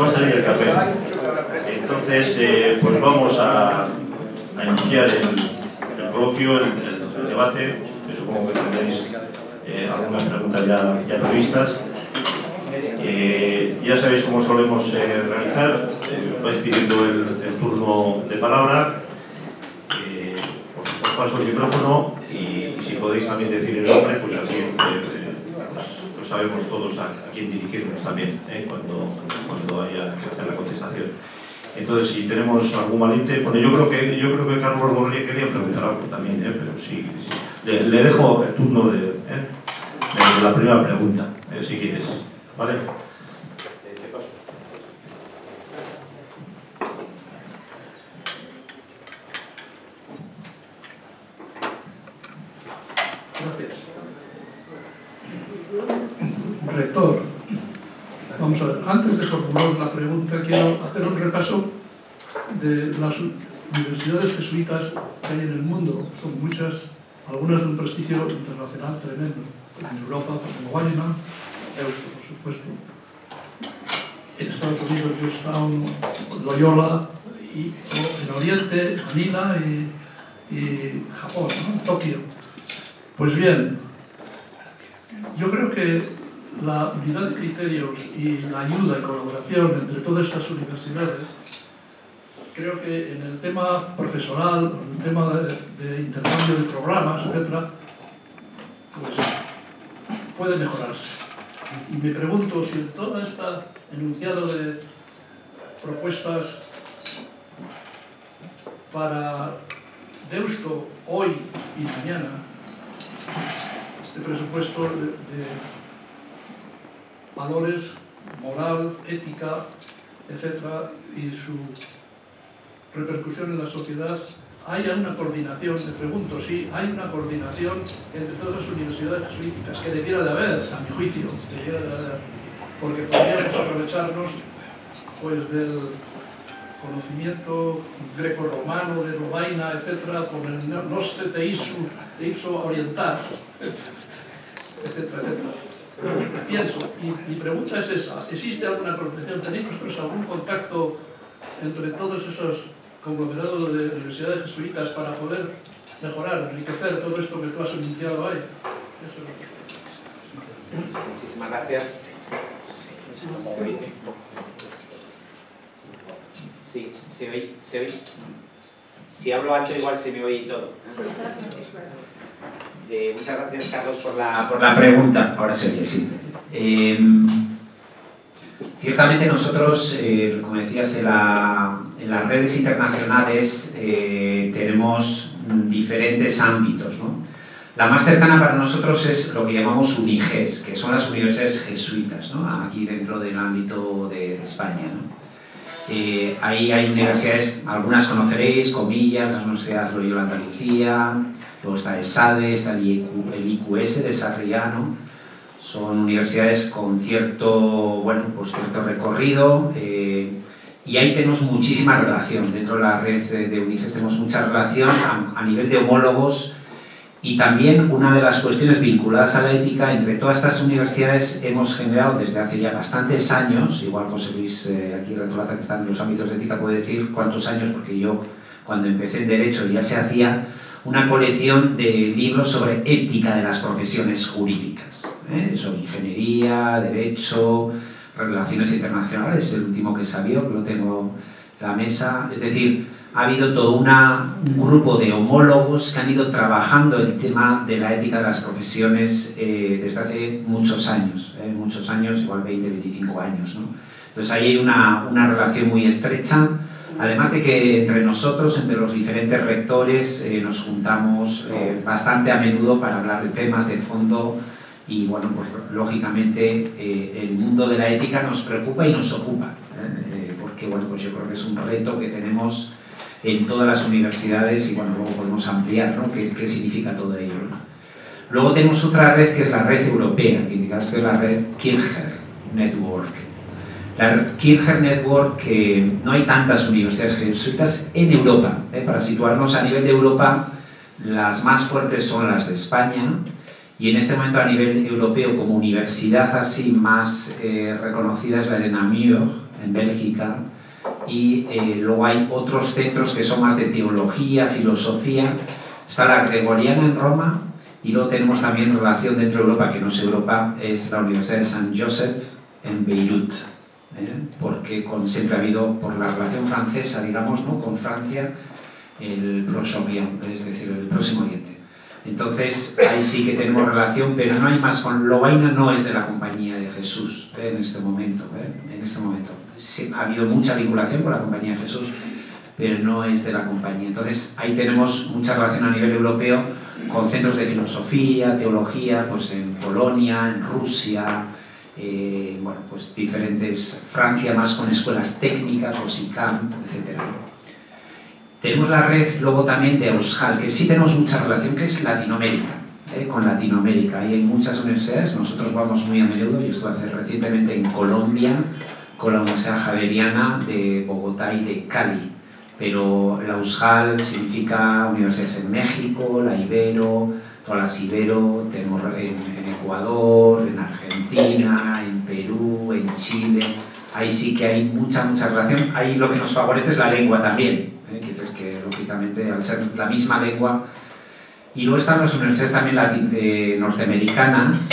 va a salir el café. Entonces, pues vamos a iniciar el coloquio, el debate, que supongo que tendréis algunas preguntas ya previstas. Ya sabéis cómo solemos realizar, vais pidiendo el turno de palabra, os paso el micrófono y si podéis también decir el nombre, pues así pues sabemos todos a quién dirigirnos también cuando haya que hacer la contestación. Entonces, si tenemos algún valiente, bueno, yo creo que Carlos Gorría quería preguntar algo también, pero sí. Le dejo el turno de la primera pregunta, si quieres, ¿vale? Gracias. Rector, vamos a ver, antes de formular la pregunta quiero hacer un repaso de las universidades jesuitas que hay en el mundo. Son muchas, algunas de un prestigio internacional tremendo. En Europa, como Weinman, Deusto, por supuesto. En Estados Unidos, Georgetown, Loyola, y en Oriente, Manila y Japón, ¿no? Tokio. Pues bien, yo creo que la unidad de criterios y la ayuda y colaboración entre todas estas universidades, creo que en el tema profesoral, en el tema de intercambio de programas, etc., pues puede mejorarse. Y me pregunto si en todo este enunciado de propuestas para Deusto hoy y mañana, este presupuesto de valores, moral, ética, etcétera, y su repercusión en la sociedad, ¿haya una coordinación? Me pregunto si hay una coordinación entre todas las universidades jesuíticas, que debiera de haber, a mi juicio, debiera de haber, porque podríamos aprovecharnos pues del conocimiento greco-romano, de Lovaina, etcétera, con el nostre teiso oriental, etcétera, etcétera. Pienso, y mi pregunta es esa: ¿existe alguna coordinación? ¿Tenéis vosotros algún contacto entre todos esos conglomerados de universidades jesuitas para poder mejorar, enriquecer todo esto que tú has iniciado ahí? Eso es lo que... Muchísimas gracias. Sí, se oye. Si hablo alto igual se me oye todo. Muchas gracias, Carlos, por la pregunta. Ahora se oye, sí. Ciertamente nosotros, como decías, en las redes internacionales tenemos diferentes ámbitos, ¿no? La más cercana para nosotros es lo que llamamos UNIGES, que son las universidades jesuitas, ¿no? Aquí dentro del ámbito de España, ¿no? Ahí hay universidades, algunas conoceréis, Comillas, las universidades Loyola Andalucía, luego está ESADE, está el IQS de Sarriá, ¿no? Son universidades con cierto recorrido, y ahí tenemos muchísima relación. Dentro de la red de UNIGES tenemos mucha relación a nivel de homólogos, y también una de las cuestiones vinculadas a la ética. Entre todas estas universidades hemos generado desde hace ya bastantes años, igual José Luis aquí Retolaza, que está en los ámbitos de ética, puede decir cuántos años, porque yo cuando empecé en Derecho ya se hacía una colección de libros sobre ética de las profesiones jurídicas, sobre ingeniería, derecho, relaciones internacionales, el último que salió, que lo tengo en la mesa. Es decir, ha habido todo un grupo de homólogos que han ido trabajando el tema de la ética de las profesiones desde hace muchos años, igual 20, 25 años, ¿no? Entonces ahí hay una relación muy estrecha, además de que entre nosotros, entre los diferentes rectores, nos juntamos bastante a menudo para hablar de temas de fondo. Y bueno, pues lógicamente el mundo de la ética nos preocupa y nos ocupa, porque bueno, pues yo creo que es un reto que tenemos en todas las universidades, y bueno, luego podemos ampliar, ¿no? ¿Qué significa todo ello, ¿no? Luego tenemos otra red que es la red europea, que indicaste, la red Kircher Network. La Kircher Network, que no hay tantas universidades jesuitas en Europa, para situarnos a nivel de Europa, las más fuertes son las de España, y en este momento a nivel europeo como universidad así más reconocida es la de Namur, en Bélgica, y luego hay otros centros que son más de teología, filosofía. Está la Gregoriana en Roma, y luego tenemos también relación dentro de Europa, que no es Europa, es la Universidad de San Joseph en Beirut, porque siempre ha habido, por la relación francesa, digamos, ¿no?, con Francia, el Proche-Orient, es decir, el Próximo Oriente. Entonces, ahí sí que tenemos relación, pero no hay más. Con Lovaina no es de la Compañía de Jesús en este momento. En este momento sí, ha habido mucha vinculación con la Compañía de Jesús, pero no es de la compañía. Entonces, ahí tenemos mucha relación a nivel europeo con centros de filosofía, teología, pues en Polonia, en Rusia, bueno, pues diferentes, Francia más con escuelas técnicas, o SICAM, etc. Tenemos la red luego también de Euskal, que sí tenemos mucha relación, que es Latinoamérica, con Latinoamérica. Ahí hay muchas universidades, nosotros vamos muy a menudo. Yo estuve recientemente en Colombia con la Universidad Javeriana de Bogotá y de Cali, pero la Euskal significa universidades en México, la Ibero, todas las Ibero, tenemos en Ecuador, en Argentina, en Perú, en Chile. Ahí sí que hay mucha relación. Ahí lo que nos favorece es la lengua también, quiere decir que lógicamente al ser la misma lengua. Y luego están las universidades también norteamericanas,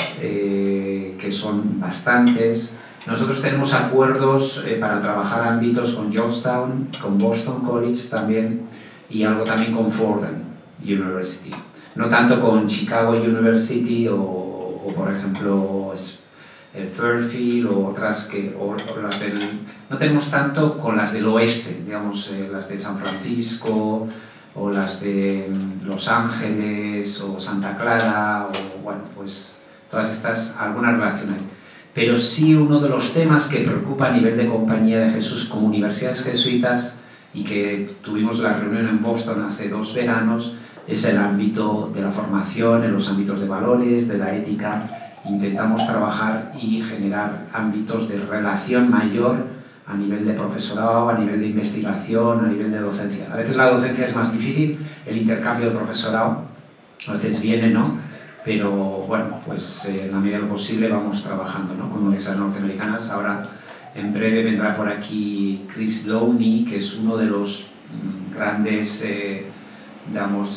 que son bastantes. Nosotros tenemos acuerdos para trabajar ámbitos con Georgetown, con Boston College también, y algo también con Fordham University. No tanto con Chicago University o por ejemplo Fairfield o otras o las del... No tenemos tanto con las del oeste, digamos, las de San Francisco o las de Los Ángeles o Santa Clara, o bueno, pues todas estas, alguna relación hay. Pero sí, uno de los temas que preocupa a nivel de Compañía de Jesús como universidades jesuitas, y que tuvimos la reunión en Boston hace 2 veranos, es el ámbito de la formación, en los ámbitos de valores, de la ética. Intentamos trabajar y generar ámbitos de relación mayor a nivel de profesorado, a nivel de investigación, a nivel de docencia. A veces la docencia es más difícil, el intercambio de profesorado a veces viene, ¿no? Pero bueno, pues en la medida de lo posible vamos trabajando, ¿no?, con universidades norteamericanas. Ahora, en breve vendrá por aquí Chris Lowney, que es uno de los grandes, digamos,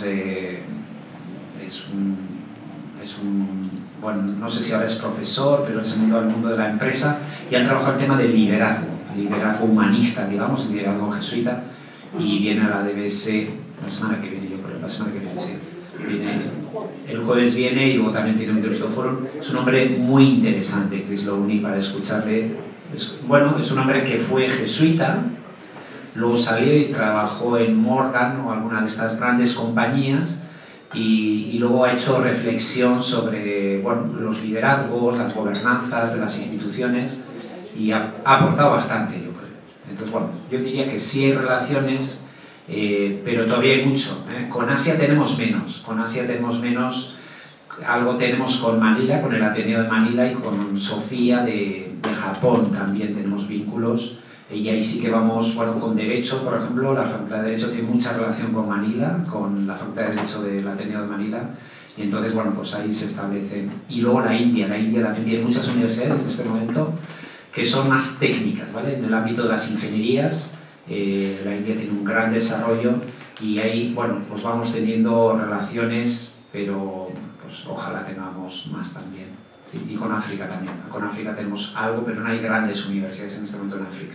bueno, no sé si ahora es profesor, pero es el mundo de la empresa, y ha trabajado el tema del liderazgo humanista, digamos, el liderazgo jesuita, y viene a la DBS la semana que viene, yo creo, la semana que viene, sí. El jueves viene, y luego también tiene un Intrusto Forum. Es un hombre muy interesante, Chris Lowney, para escucharle. Bueno, es un hombre que fue jesuita, luego salió y trabajó en Morgan o alguna de estas grandes compañías, y luego ha hecho reflexión sobre, bueno, los liderazgos, las gobernanzas de las instituciones, y ha aportado bastante, yo creo. Entonces, bueno, yo diría que sí hay relaciones, pero todavía hay mucho. Con Asia tenemos menos, algo tenemos con Manila, con el Ateneo de Manila, y con Sofía de Japón también tenemos vínculos, y ahí sí que vamos, bueno, con Derecho, por ejemplo, la Facultad de Derecho tiene mucha relación con Manila, con la Facultad de Derecho del Ateneo de Manila, y entonces, bueno, pues ahí se establecen. Y luego la India también tiene muchas universidades en este momento que son más técnicas, ¿vale? En el ámbito de las ingenierías, la India tiene un gran desarrollo, y ahí, bueno, pues vamos teniendo relaciones, pero pues ojalá tengamos más también. Sí, y con África también. Con África tenemos algo, pero no hay grandes universidades en este momento en África.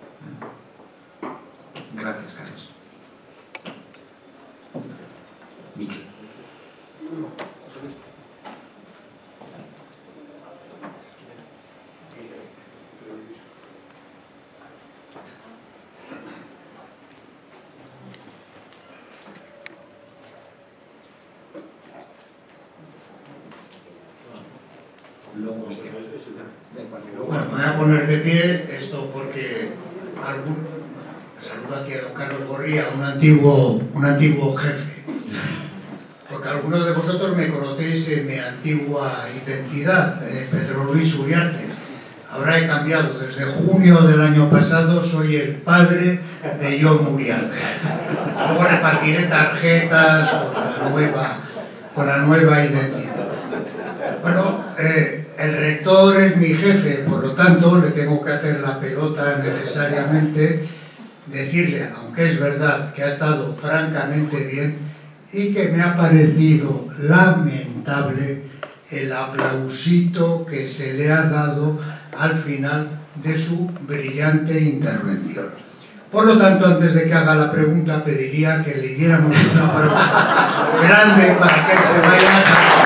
Gracias, Carlos. Miki. Bueno, me voy a poner de pie esto porque saludo aquí a don Carlos Gorría, un antiguo jefe, porque algunos de vosotros me conocéis en mi antigua identidad, Pedro Luis Uriarte. Ahora he cambiado, desde junio del año pasado soy el padre de John Uriarte. Luego repartiré tarjetas con la nueva identidad. Bueno, El rector es mi jefe, por lo tanto le tengo que hacer la pelota necesariamente, decirle, aunque es verdad que ha estado francamente bien y que me ha parecido lamentable el aplausito que se le ha dado al final de su brillante intervención. Por lo tanto, antes de que haga la pregunta, pediría que le diéramos un aplauso grande para que él se vaya a sacar.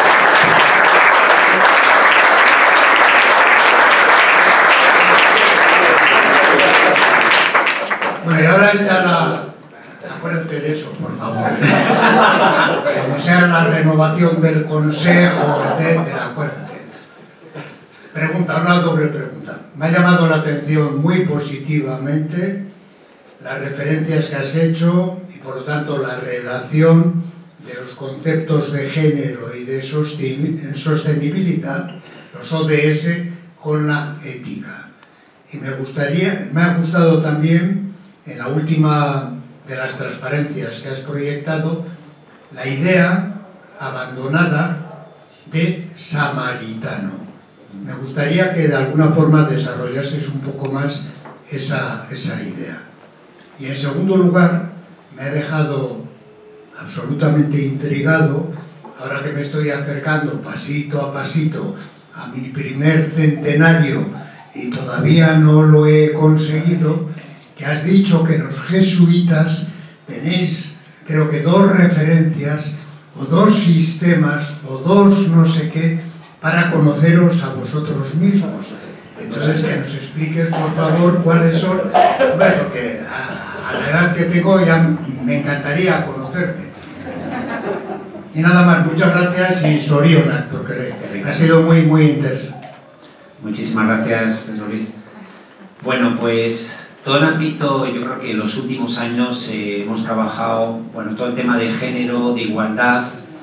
Bueno, y ahora echa la... Acuérdate de eso, por favor. Cuando sea la renovación del consejo, etcétera, acuérdate. Pregunta, una doble pregunta. Me ha llamado la atención muy positivamente las referencias que has hecho y, por lo tanto, la relación de los conceptos de género y de sostenibilidad, los ODS, con la ética. Y me ha gustado también, en la última de las transparencias que has proyectado, la idea abandonada de samaritano. Me gustaría que de alguna forma desarrollases un poco más esa idea. Y en segundo lugar, me ha dejado absolutamente intrigado, ahora que me estoy acercando pasito a pasito a mi primer centenario y todavía no lo he conseguido, que has dicho que los jesuitas tenéis, creo que 2 referencias o 2 sistemas o 2 no sé qué para conoceros a vosotros mismos. Entonces, que nos expliques, por favor, cuáles son. Bueno, que a la edad que tengo ya me encantaría conocerme. Y nada más, muchas gracias y Sorionak, porque ha sido muy, muy interesante. Muchísimas gracias, Luis. Bueno, pues todo el ámbito, yo creo que en los últimos años hemos trabajado, bueno, todo el tema de género, de igualdad,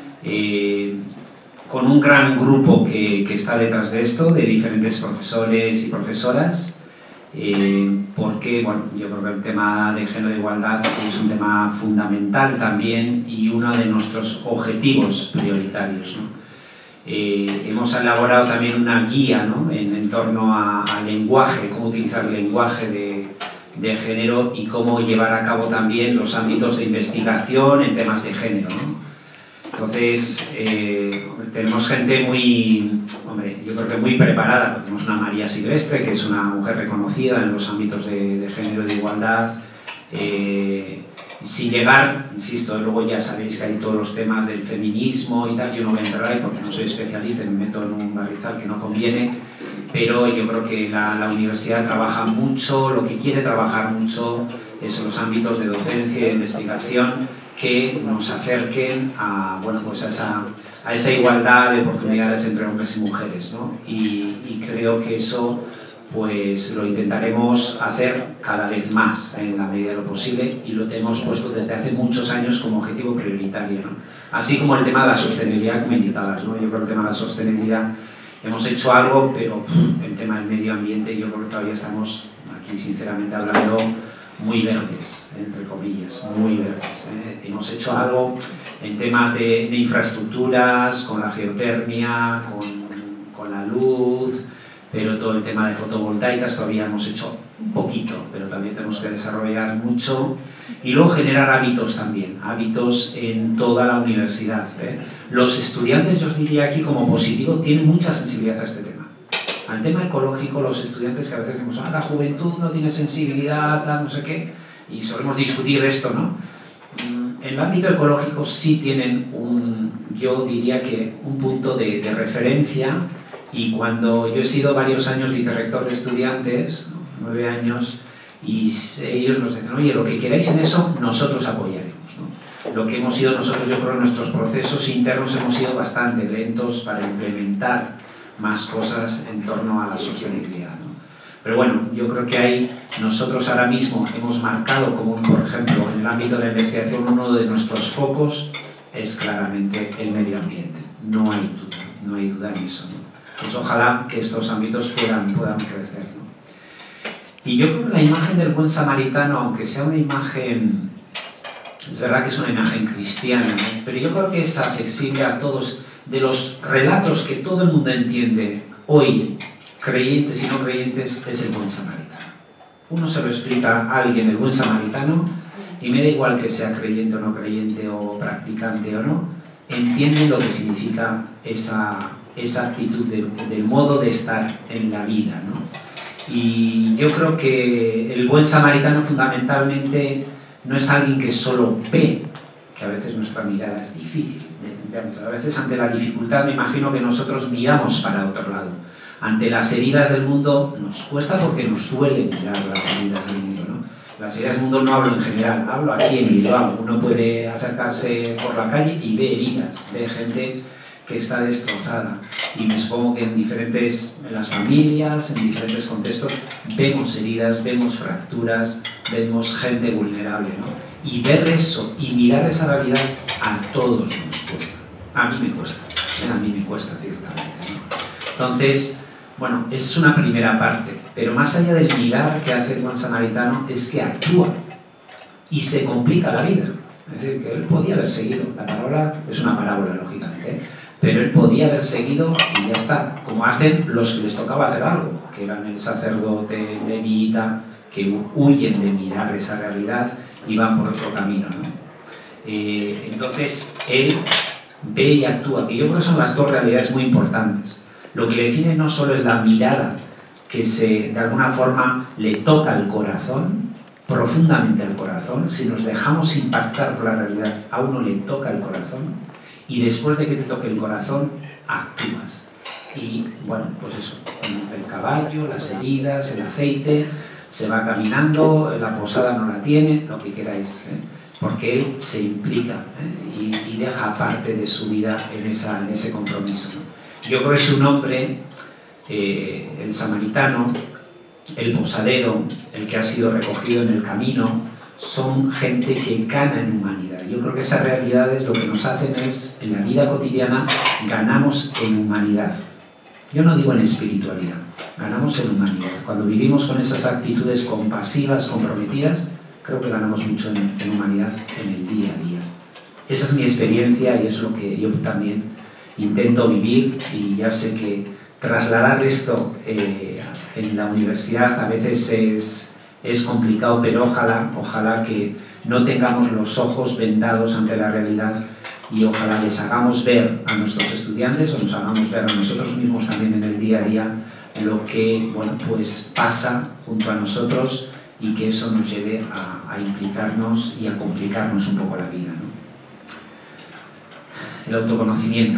con un gran grupo que está detrás de esto, de diferentes profesores y profesoras, porque, bueno, yo creo que el tema de género de igualdad es un tema fundamental también y uno de nuestros objetivos prioritarios, ¿no? Hemos elaborado también una guía, ¿no?, en torno al lenguaje, cómo utilizar el lenguaje de género y cómo llevar a cabo también los ámbitos de investigación en temas de género, ¿no? Entonces, tenemos gente muy, hombre, yo creo que muy preparada. Tenemos una María Silvestre, que es una mujer reconocida en los ámbitos de género y de igualdad. Sin llegar, insisto, luego ya sabéis que hay todos los temas del feminismo y tal, yo no voy a entrar ahí porque no soy especialista y me meto en un barrizal que no conviene, pero yo creo que la universidad trabaja mucho, lo que quiere trabajar mucho es en los ámbitos de docencia y de investigación que nos acerquen a, bueno, pues a esa igualdad de oportunidades entre hombres y mujeres, ¿no? Y creo que eso pues lo intentaremos hacer cada vez más en la medida de lo posible y lo tenemos puesto desde hace muchos años como objetivo prioritario, ¿no? Así como el tema de la sostenibilidad que me indicabas, ¿no? Yo creo que el tema de la sostenibilidad hemos hecho algo, pero el tema del medio ambiente yo creo que todavía estamos aquí sinceramente hablando muy verdes, entre comillas, muy verdes, ¿eh? Hemos hecho algo en temas de infraestructuras, con la geotermia, con la luz, pero todo el tema de fotovoltaicas todavía hemos hecho un poquito, pero también tenemos que desarrollar mucho y luego generar hábitos también, hábitos en toda la universidad, ¿eh? Los estudiantes, yo os diría aquí como positivo, tienen mucha sensibilidad a este tema. Al tema ecológico, los estudiantes que a veces decimos, la juventud no tiene sensibilidad, no sé qué, y solemos discutir esto, ¿no? En el ámbito ecológico sí tienen yo diría que un punto de referencia. Y cuando yo he sido varios años vicerrector de estudiantes, 9 años, y ellos nos dicen, oye, lo que queráis en eso, nosotros apoyaremos, ¿no? Lo que hemos sido nosotros, yo creo, en nuestros procesos internos hemos sido bastante lentos para implementar más cosas en torno a la sostenibilidad, ¿no? Pero bueno, yo creo que nosotros ahora mismo hemos marcado como, por ejemplo, en el ámbito de la investigación, uno de nuestros focos es claramente el medio ambiente. No hay duda en eso, ¿no? Pues ojalá que estos ámbitos puedan crecer, ¿no? Y yo creo que la imagen del buen samaritano, aunque sea una imagen, es verdad que es una imagen cristiana, ¿no?, pero yo creo que es accesible a todos, de los relatos que todo el mundo entiende hoy, creyentes y no creyentes, es el buen samaritano. Uno se lo explica a alguien, el buen samaritano, y me da igual que sea creyente o no creyente, o practicante o no, entiende lo que significa esa actitud del modo de estar en la vida, ¿no? Y yo creo que el buen samaritano fundamentalmente no es alguien que solo ve, que a veces nuestra mirada es difícil. A veces ante la dificultad me imagino que nosotros miramos para otro lado. Ante las heridas del mundo nos cuesta porque nos duele mirar las heridas del mundo, ¿no? Las heridas del mundo no hablo en general, hablo aquí en Bilbao. Uno puede acercarse por la calle y ve heridas, ve gente que está destrozada. Y me supongo que en las familias, en diferentes contextos, vemos heridas, vemos fracturas, vemos gente vulnerable, ¿no? Y ver eso y mirar esa realidad a todos nos cuesta. A mí me cuesta ciertamente, ¿no? Entonces, bueno, es una primera parte, pero más allá del mirar que hace el buen samaritano es que actúa y se complica la vida. Es decir, que él podía haber seguido. La parábola es una parábola, lógicamente, ¿eh? Pero él podía haber seguido y ya está, como hacen los que les tocaba hacer algo, que eran el sacerdote, el levita, que huyen de mirar esa realidad y van por otro camino, ¿no? Entonces, él ve y actúa, que yo creo que son las dos realidades muy importantes. Lo que le define no solo es la mirada que de alguna forma le toca el corazón, profundamente al corazón. Si nos dejamos impactar por la realidad, a uno le toca el corazón, y después de que te toque el corazón, actúas. Y bueno, pues eso, el caballo, las heridas, el aceite, se va caminando, la posada no la tiene, lo que queráis, ¿eh? Porque él se implica, ¿eh? y deja parte de su vida en ese compromiso, ¿no? Yo creo que es un hombre, el samaritano, el posadero, el que ha sido recogido en el camino, son gente que gana en humanidad. Yo creo que esas realidades lo que nos hacen es, en la vida cotidiana, ganamos en humanidad. Yo no digo en espiritualidad, ganamos en humanidad. Cuando vivimos con esas actitudes compasivas, comprometidas, creo que ganamos mucho en humanidad en el día a día. Esa es mi experiencia y es lo que yo también intento vivir, y ya sé que trasladar esto en la universidad a veces es complicado, pero ojalá que no tengamos los ojos vendados ante la realidad, y ojalá les hagamos ver a nuestros estudiantes, o nos hagamos ver a nosotros mismos también en el día a día, lo que, bueno, pues pasa junto a nosotros, y que eso nos lleve a implicarnos y a complicarnos un poco la vida, ¿no? El autoconocimiento.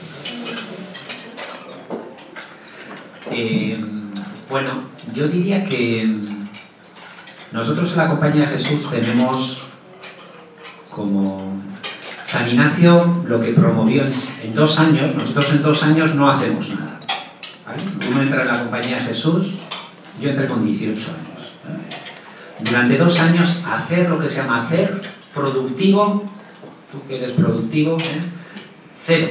Bueno, yo diría que nosotros en la Compañía de Jesús tenemos como San Ignacio lo que promovió en 2 años. Nosotros en 2 años no hacemos nada, ¿vale? Uno entra en la Compañía de Jesús, yo entré con 18 años, ¿vale? Durante 2 años hacer lo que se llama hacer productivo. Tú que eres productivo, cero.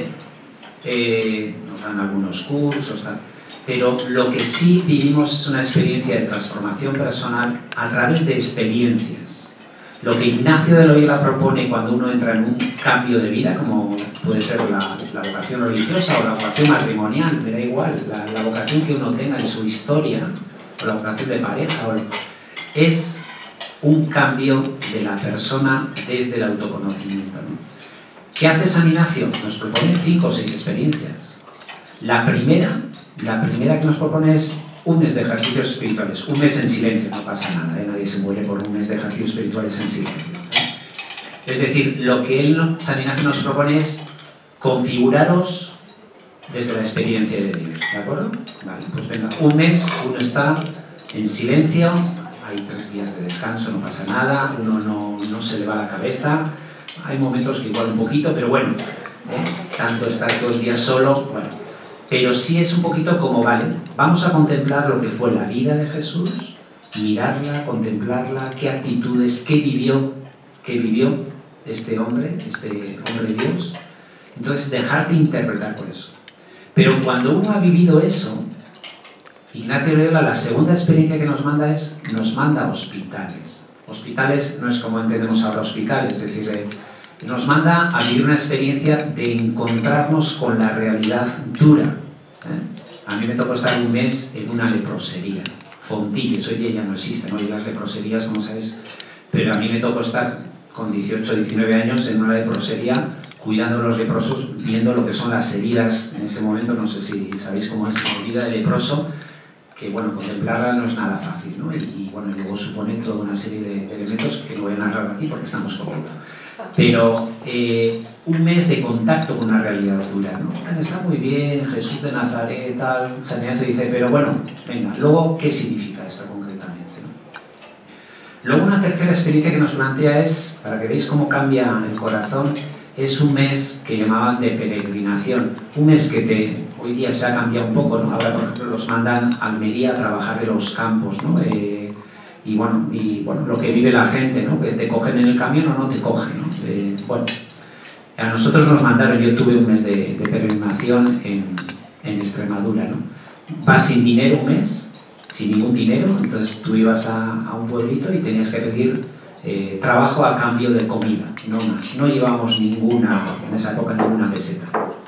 Nos dan algunos cursos, tal. Pero lo que sí vivimos es una experiencia de transformación personal a través de experiencias. Lo que Ignacio de Loyola propone cuando uno entra en un cambio de vida, como puede ser la vocación religiosa o la vocación matrimonial, me da igual, la vocación que uno tenga en su historia, o la vocación de pareja, es un cambio de la persona desde el autoconocimiento, ¿no? ¿Qué hace San Ignacio? Nos propone 5 o 6 experiencias. La primera que nos propone es un mes de ejercicios espirituales, un mes en silencio, no pasa nada, nadie se muere por un mes de ejercicios espirituales en silencio, ¿eh? Es decir, lo que San Ignacio nos propone es configuraros desde la experiencia de Dios, ¿de acuerdo? Vale, pues venga, un mes, uno está en silencio, hay 3 días de descanso, no pasa nada, uno no se le va la cabeza, hay momentos que igual un poquito, pero bueno, tanto estar todo el día solo, bueno. Pero sí es un poquito como, vale, vamos a contemplar lo que fue la vida de Jesús, mirarla, contemplarla, qué actitudes, qué vivió este hombre de Dios. Entonces, dejarte interpretar por eso. Pero cuando uno ha vivido eso, Ignacio de Loyola, la segunda experiencia que nos manda a hospitales. Hospitales no es como entendemos ahora hospitales, es decir, nos manda a vivir una experiencia de encontrarnos con la realidad dura, A mí me tocó estar un mes en una leprosería. Fontilles, hoy día ya no existen, hoy las leproserías, como sabes, pero a mí me tocó estar con 18 o 19 años en una leprosería cuidando a los leprosos, viendo lo que son las heridas en ese momento. No sé si sabéis cómo es la herida de leproso, que bueno, contemplarla no es nada fácil, ¿no? Y bueno, luego supone toda una serie de elementos que no voy a narrar aquí porque estamos comiendo. Pero un mes de contacto con una realidad dura, ¿no? Está muy bien, Jesús de Nazaret, tal, San Ignacio dice, pero bueno, venga, luego, ¿qué significa esto concretamente, ¿no? Luego una tercera experiencia que nos plantea es, para que veáis cómo cambia el corazón, es un mes que llamaban de peregrinación, un mes que hoy día se ha cambiado un poco, ¿no? Ahora, por ejemplo, los mandan a Almería a trabajar en los campos, ¿no? Y bueno, lo que vive la gente, ¿no? Que te cogen en el camión o no te cogen, ¿no? Bueno, a nosotros nos mandaron, yo tuve un mes de peregrinación en Extremadura, ¿no? Vas sin dinero un mes, sin ningún dinero, entonces tú ibas a un pueblito y tenías que pedir trabajo a cambio de comida, no más. No llevábamos en esa época ninguna peseta.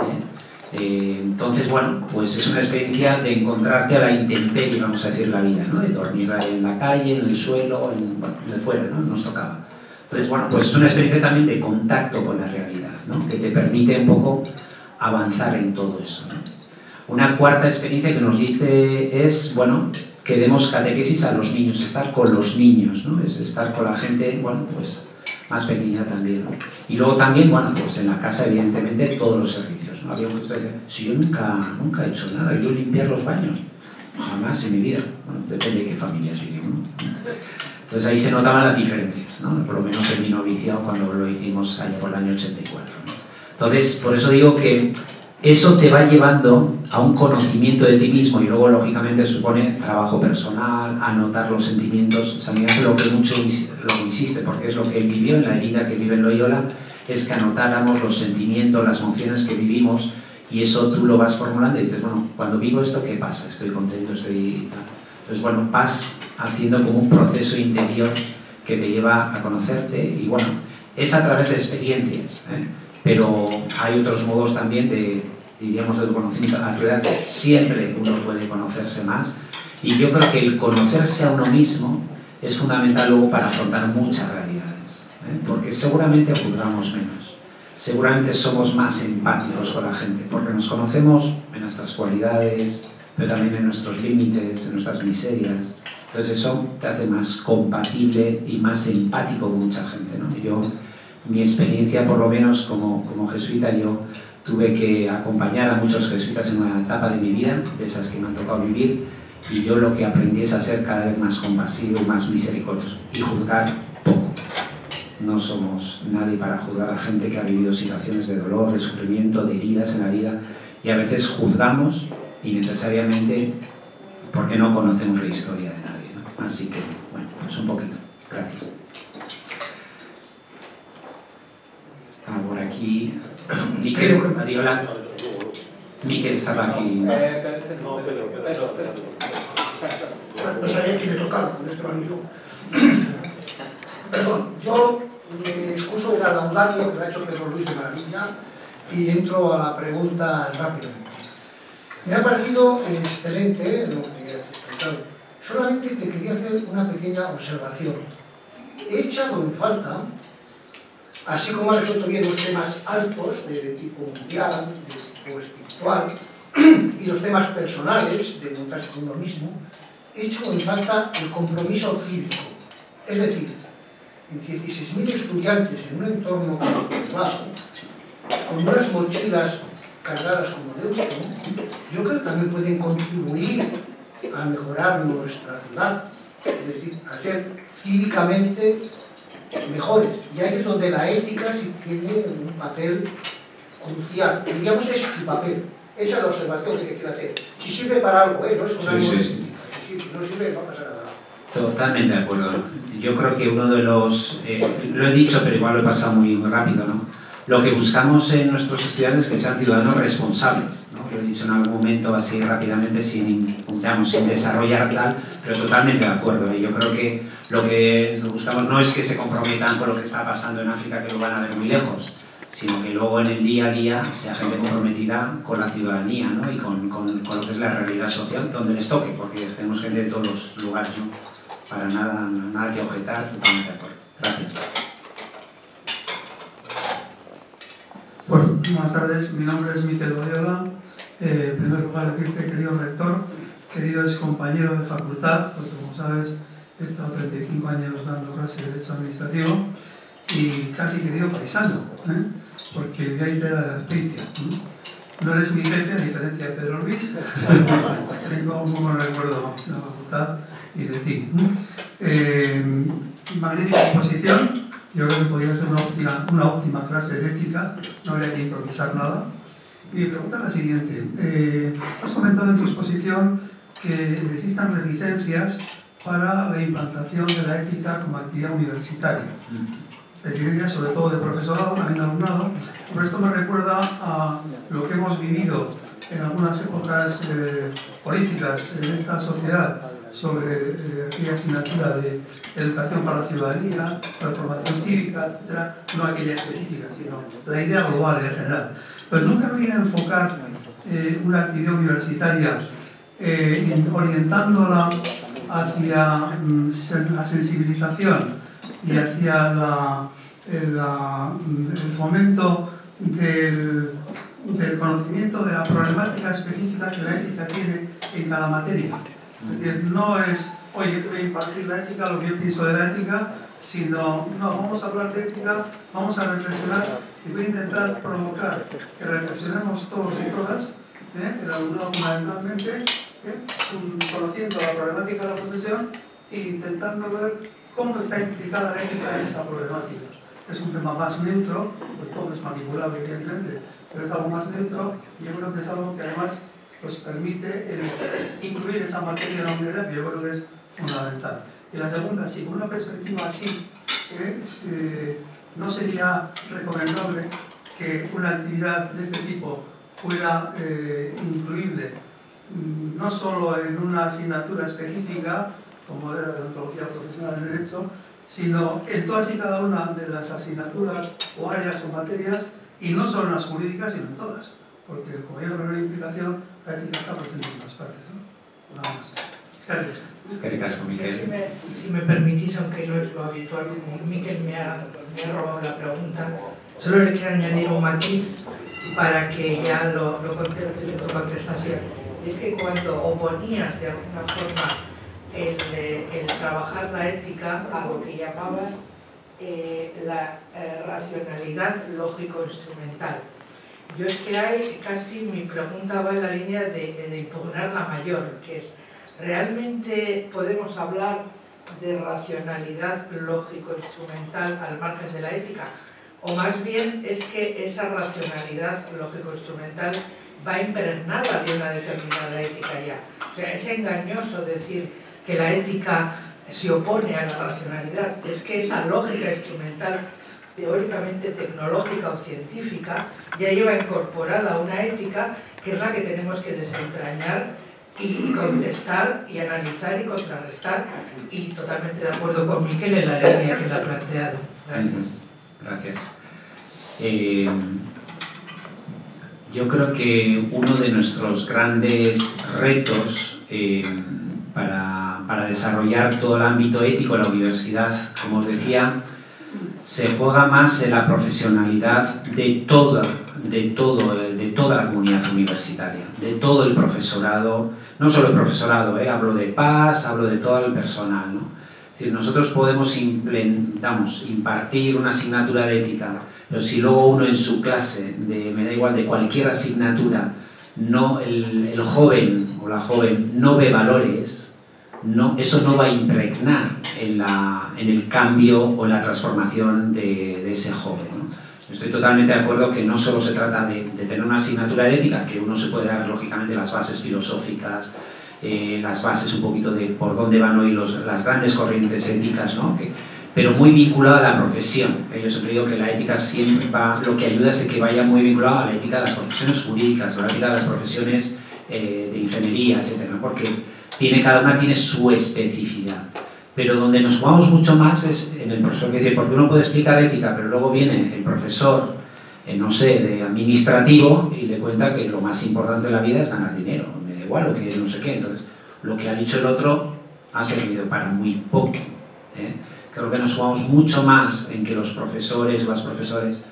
Entonces, bueno, pues es una experiencia de encontrarte a la intemperie, vamos a decir, la vida, ¿no? De dormir en la calle, en el suelo, de fuera, ¿no? Nos tocaba. Entonces, bueno, pues es una experiencia también de contacto con la realidad, ¿no? Que te permite un poco avanzar en todo eso, ¿no? Una cuarta experiencia que nos dice es, bueno, que demos catequesis a los niños, estar con los niños, ¿no? Es estar con la gente, bueno, pues más pequeña también, ¿no? Y luego también, bueno, pues en la casa, evidentemente, todos los servicios, ¿no? Había un gesto que decía, si yo nunca he hecho nada, yo limpiar los baños, jamás en mi vida. Bueno, depende de qué familias viven, ¿no? Entonces ahí se notaban las diferencias, ¿no? Por lo menos en mi noviciado cuando lo hicimos allá por el año 84, ¿no? Entonces, por eso digo que eso te va llevando a un conocimiento de ti mismo y luego, lógicamente, supone trabajo personal, anotar los sentimientos. San Ignacio lo que insiste, porque es lo que él vivió en la herida que vive en Loyola, es que anotáramos los sentimientos, las emociones que vivimos, y eso tú lo vas formulando y dices, bueno, cuando vivo esto, ¿qué pasa? Estoy contento, estoy tal. Entonces, bueno, vas haciendo como un proceso interior que te lleva a conocerte y, bueno, es a través de experiencias, ¿eh? Pero hay otros modos también diríamos, de conocimiento. A tu edad siempre uno puede conocerse más y yo creo que el conocerse a uno mismo es fundamental luego para afrontar muchas realidades, ¿eh? Porque seguramente juzgamos menos, seguramente somos más empáticos con la gente, porque nos conocemos en nuestras cualidades, pero también en nuestros límites, en nuestras miserias. Entonces eso te hace más compatible y más empático con mucha gente, ¿no? Mi experiencia, por lo menos como jesuita, yo tuve que acompañar a muchos jesuitas en una etapa de mi vida, de esas que me han tocado vivir, y yo lo que aprendí es a ser cada vez más compasivo, más misericordioso y juzgar poco. No somos nadie para juzgar a gente que ha vivido situaciones de dolor, de sufrimiento, de heridas en la vida, y a veces juzgamos innecesariamente porque no conocemos la historia de nadie, ¿no? Así que, bueno, pues un poquito. Gracias. Por aquí, Miquel, Adiola. Miquel estaba aquí. No sabía quién me tocaba, con este amigo. Perdón, yo me excuso de la laudatio que la ha hecho Pedro Luis de maravilla y entro a la pregunta rápidamente. Me ha parecido excelente lo que has explicado. Solamente te quería hacer una pequeña observación. He echado en falta, así como ha resuelto bien los temas altos de tipo mundial, de tipo espiritual, y los temas personales, de encontrarse con uno mismo, he hecho en falta el compromiso cívico. Es decir, en 16.000 estudiantes en un entorno privado, con unas mochilas cargadas como de esto, yo creo que también pueden contribuir a mejorar nuestra ciudad, es decir, a ser cívicamente mejores. Y ahí es donde la ética sí tiene un papel crucial. Digamos, es su papel. Esa es la observación que quiero hacer. Si sirve para algo, no es una sí. Si no sirve, no pasa nada. Totalmente de acuerdo. Yo creo que uno de los... lo he dicho, pero igual lo he pasado muy rápido, ¿no? Lo que buscamos en nuestros estudiantes es que sean ciudadanos responsables, ¿no? Lo he dicho en algún momento así rápidamente, sin desarrollar tal, pero totalmente de acuerdo. Yo creo que lo que buscamos no es que se comprometan con lo que está pasando en África, que lo van a ver muy lejos, sino que luego en el día a día sea gente comprometida con la ciudadanía, ¿no? Y con lo que es la realidad social, donde les toque, porque tenemos gente de todos los lugares, ¿no? Para nada que objetar, totalmente de acuerdo. Gracias. Pues, buenas tardes, mi nombre es Miquel Badiola. En primer lugar, decirte, querido rector, querido excompañero de facultad, pues como sabes, he estado 35 años dando clases de Derecho Administrativo y casi querido paisano, porque de ahí te da de Azpeitia. No eres mi jefe, a diferencia de Pedro Luis, tengo un buen recuerdo de la facultad y de ti. Magnífica exposición, yo creo que podría ser una óptima clase de ética, no habría que improvisar nada. Y mi pregunta es la siguiente. Has comentado en tu exposición que existan reticencias para la implantación de la ética como actividad universitaria. Reticencias sobre todo de profesorado, también de alumnado. Por esto me recuerda a lo que hemos vivido en algunas épocas políticas en esta sociedad sobre aquella asignatura de educación para la ciudadanía, la formación cívica, etc. No aquella específica, sino la idea global en general. Pero nunca habría enfocar una actividad universitaria orientándola hacia la sensibilización y hacia el fomento del conocimiento de la problemática específica que la ética tiene en cada materia. Es decir, no es, oye, te voy a impartir la ética, lo que yo pienso de la ética, sino, no, vamos a hablar de ética, vamos a reflexionar y voy a intentar provocar que reflexionemos todos y todas, el alumnado fundamentalmente, conociendo la problemática de la profesión e intentando ver cómo está implicada la ética en esa problemática. Es un tema más neutro, pues todo es manipulable evidentemente, pero es algo más neutro y yo creo que es algo que además pues permite incluir esa materia en la universidad, que yo creo que es fundamental. Y la segunda, si con una perspectiva así, no sería recomendable que una actividad de este tipo fuera incluible no solo en una asignatura específica, como era la deontología profesional de Derecho, sino en todas y cada una de las asignaturas o áreas o materias, y no solo en las jurídicas, sino en todas. Porque, como ya no hay implicación, la ética está presente en todas partes, ¿no? Nada más. Es que ricasco, Miquel. Si me permitís, aunque no es lo habitual, como Miquel me ha robado la pregunta, solo le quiero añadir un matiz para que ya lo contestes en tu contestación. Y es que cuando oponías de alguna forma el trabajar la ética a lo que llamabas la racionalidad lógico-instrumental. Yo es que hay casi, mi pregunta va en la línea de impugnar la mayor, que es, ¿realmente podemos hablar de racionalidad lógico-instrumental al margen de la ética? O más bien es que esa racionalidad lógico-instrumental va impregnada de una determinada ética ya. O sea, es engañoso decir que la ética se opone a la racionalidad. Es que esa lógica instrumental, teóricamente tecnológica o científica, ya lleva incorporada una ética que es la que tenemos que desentrañar y contestar y analizar y contrarrestar, y totalmente de acuerdo con Miquel en la línea que le ha planteado. Gracias. Yo creo que uno de nuestros grandes retos para desarrollar todo el ámbito ético en la universidad, como os decía, se juega más en la profesionalidad de toda la comunidad universitaria, de todo el profesorado, no solo el profesorado, hablo de PAS, hablo de todo el personal, ¿no? Es decir, nosotros podemos impartir una asignatura de ética, pero si luego uno en su clase, me da igual, de cualquier asignatura, el joven o la joven no ve valores, eso no va a impregnar en el cambio o en la transformación de ese joven, ¿no? Estoy totalmente de acuerdo que no solo se trata de tener una asignatura de ética, que uno se puede dar lógicamente las bases filosóficas, las bases un poquito de por dónde van hoy las grandes corrientes éticas, ¿no? Pero muy vinculada a la profesión. Yo siempre digo que la ética siempre lo que ayuda es que vaya muy vinculada a la ética de las profesiones jurídicas, a la ética de las profesiones de ingeniería, etc. Porque cada una tiene su especificidad. Pero donde nos jugamos mucho más es en el profesor, que dice, porque uno puede explicar ética, pero luego viene el profesor no sé, de administrativo, y le cuenta que lo más importante de la vida es ganar dinero, me da igual, o que no sé qué. Entonces, lo que ha dicho el otro ha servido para muy poco. Creo que nos jugamos mucho más en que los profesores, las profesores,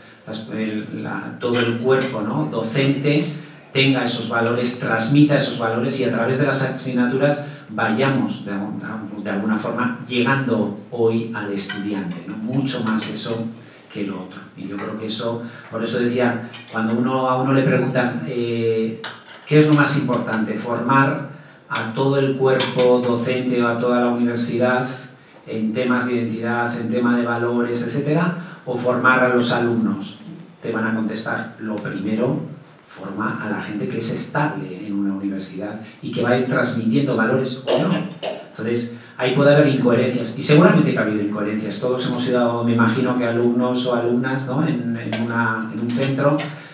todo el cuerpo, ¿no?, docente tenga esos valores, transmita esos valores, y a través de las asignaturas vayamos de alguna forma llegando hoy al estudiante, ¿no? Mucho más eso que lo otro. Y yo creo que eso, por eso decía, cuando a uno le preguntan ¿qué es lo más importante? ¿Formar a todo el cuerpo docente o a toda la universidad en temas de identidad, en temas de valores, etcétera, o formar a los alumnos? Te van a contestar: lo primero, forma a la gente que es estable en una universidad y que va a ir transmitiendo valores o no. Entonces, ahí puede haber incoherencias, y seguramente que ha habido incoherencias. Todos hemos ido, me imagino, que alumnos o alumnas, ¿no?, en un centro,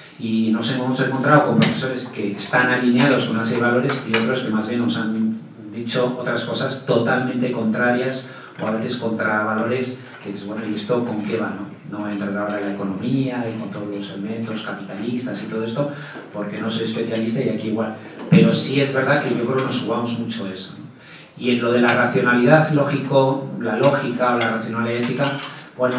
y nos hemos encontrado con profesores que están alineados con una serie de valores y otros que más bien nos han dicho otras cosas totalmente contrarias, o a veces contra valores que dices, bueno, ¿y esto con qué va? No voy a entrar ahora en la economía y con todos los elementos capitalistas y todo esto, porque no soy especialista y aquí igual. Pero sí es verdad que yo creo que nos jugamos mucho eso, ¿no? Y en lo de la racionalidad la lógica o la racionalidad ética, bueno,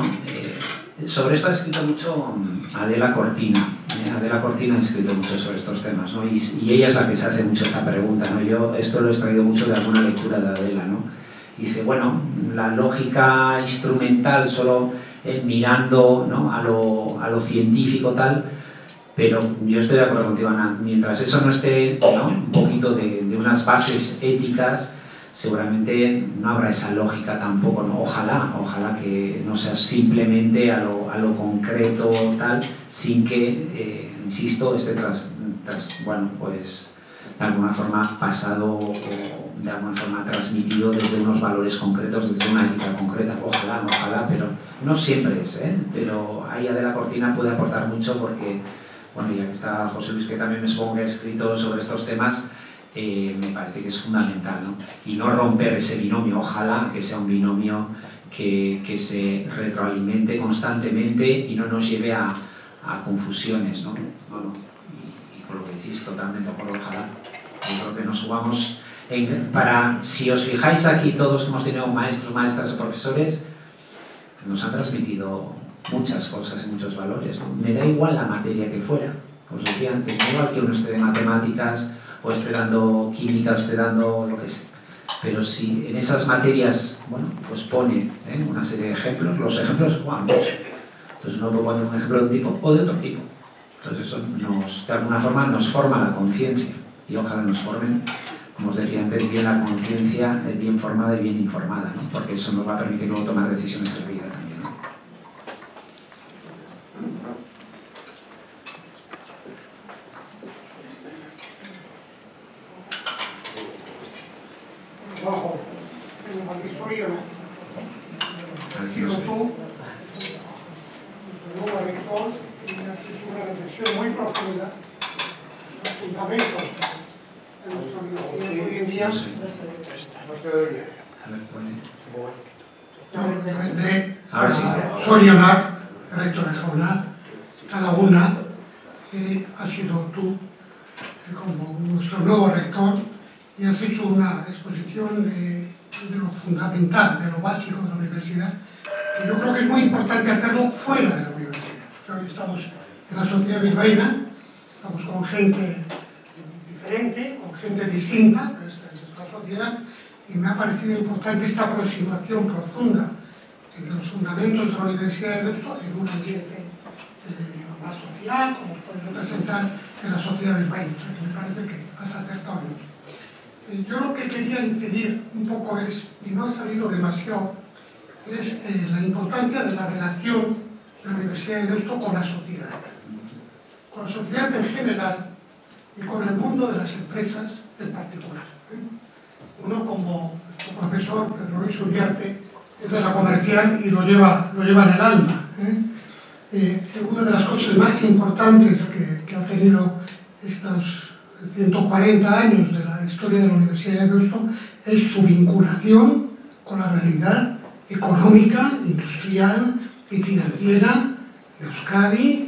sobre esto ha escrito mucho Adela Cortina. Adela Cortina ha escrito mucho sobre estos temas, ¿no? Y ella es la que se hace mucho esta pregunta, ¿no? Yo esto lo he extraído mucho de alguna lectura de Adela, ¿no? Y dice, bueno, la lógica instrumental solo mirando, ¿no?, a lo científico tal, pero yo estoy de acuerdo contigo, Ana, mientras eso no esté, ¿no?, un poquito de unas bases éticas, seguramente no habrá esa lógica tampoco, ¿no? Ojalá que no sea simplemente a lo concreto tal, sin que, insisto, esté bueno, pues de alguna forma pasado o de alguna forma transmitido desde unos valores concretos, desde una ética concreta. Ojalá, pero no siempre es, pero ahí Adela Cortina puede aportar mucho porque, bueno, ya que está José Luis, que también me supongo que ha escrito sobre estos temas, me parece que es fundamental, ¿no? Y no romper ese binomio, ojalá que sea un binomio que se retroalimente constantemente y no nos lleve a confusiones, ¿no? Y con lo que decís, totalmente de acuerdo, ojalá. Yo creo que nos jugamos si os fijáis aquí, todos que hemos tenido maestros, maestras o profesores, nos han transmitido muchas cosas y muchos valores, ¿no? Me da igual la materia que fuera, os decía antes, me da igual que uno esté de matemáticas o esté dando química o esté dando lo que sea, pero si en esas materias, bueno, pues pone una serie de ejemplos, los ejemplos juegan mucho. Entonces uno puede poner un ejemplo de un tipo o de otro tipo. Entonces eso de alguna forma nos forma la conciencia, y ojalá nos formen, como os decía antes, bien la conciencia, bien formada y bien informada, ¿no? Porque eso nos va a permitir luego tomar decisiones de vida también, ¿no? Abajo, aquí soy yo, sigo tú, el nuevo rector, y me has hecho una reflexión muy profunda, los fundamentos de nuestra universidad hoy en día. No se oye. Ahora sí. Soy Anac, rector de Jaunat, cada una ha sido tú como nuestro nuevo rector, y has hecho una exposición de lo fundamental, de lo básico de la universidad, que yo creo que es muy importante hacerlo fuera de la universidad. Hoy estamos en la sociedad bilbaína, estamos con gente diferente, con gente distinta, pero esta es nuestra sociedad, y me ha parecido importante esta aproximación profunda de los fundamentos de la Universidad de Deusto en un ambiente más social, como puede representar en la sociedad bilbaína. Me parece que has acertado mucho. Yo lo que quería incidir un poco es, y no ha salido demasiado, es la importancia de la relación de la Universidad de Deusto con la sociedad en general y con el mundo de las empresas en particular. Uno, como nuestro profesor Pedro Luis Uriarte, es de la comercial y lo lleva en el alma. Una de las cosas más importantes que ha tenido estos 140 años de la historia de la Universidad de Deusto es su vinculación con la realidad económica, industrial y financiera de Euskadi,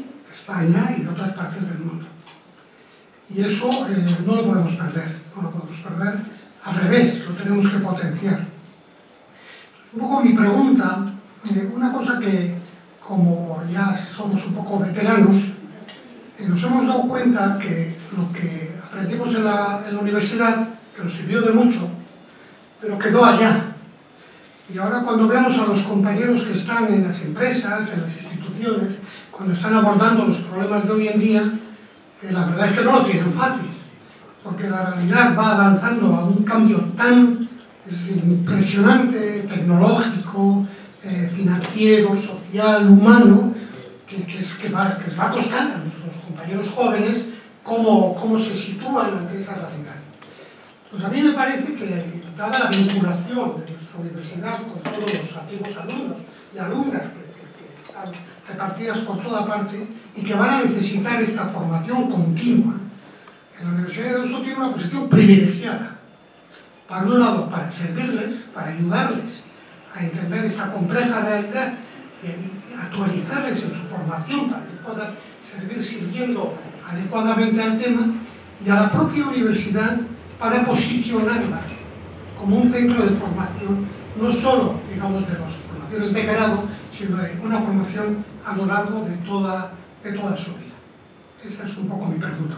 España y de otras partes del mundo. Y eso no lo podemos perder, al revés, lo tenemos que potenciar. Un poco mi pregunta, una cosa que como ya somos un poco veteranos, nos hemos dado cuenta que lo que aprendimos en la universidad, que nos sirvió de mucho, pero quedó allá. Y ahora cuando vemos a los compañeros que están en las empresas, en las instituciones, cuando están abordando los problemas de hoy en día, la verdad es que no lo tienen fácil, porque la realidad va avanzando a un cambio tan impresionante, tecnológico, financiero, social, humano, que va a costar a nuestros compañeros jóvenes cómo se sitúan ante esa realidad. Pues a mí me parece que, dada la vinculación de nuestra universidad con todos los antiguos alumnos y alumnas que están repartidas por toda parte y que van a necesitar esta formación continua, la Universidad de Deusto tiene una posición privilegiada. Por un lado, para servirles, para ayudarles a entender esta compleja realidad y actualizarles en su formación para que puedan seguir sirviendo adecuadamente al tema, y a la propia universidad para posicionarla como un centro de formación, no solo, digamos, de las formaciones de grado, sino de una formación a lo largo de toda su vida. Esa es un poco mi pregunta.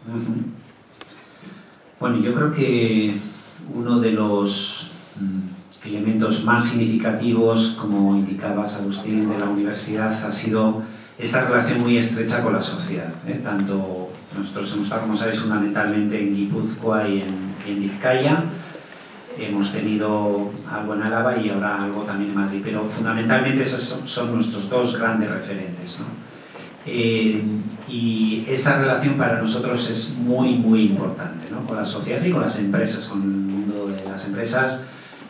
Bueno, yo creo que uno de los elementos más significativos, como indicabas, Agustín, de la universidad ha sido esa relación muy estrecha con la sociedad. Tanto nosotros hemos estado, como sabéis, fundamentalmente en Guipúzcoa y en Vizcaya. Hemos tenido algo en Álava y ahora algo también en Madrid, pero fundamentalmente esos son nuestros dos grandes referentes, ¿no? Y esa relación para nosotros es muy, muy importante, ¿no? Con la sociedad y con las empresas, con el mundo de las empresas.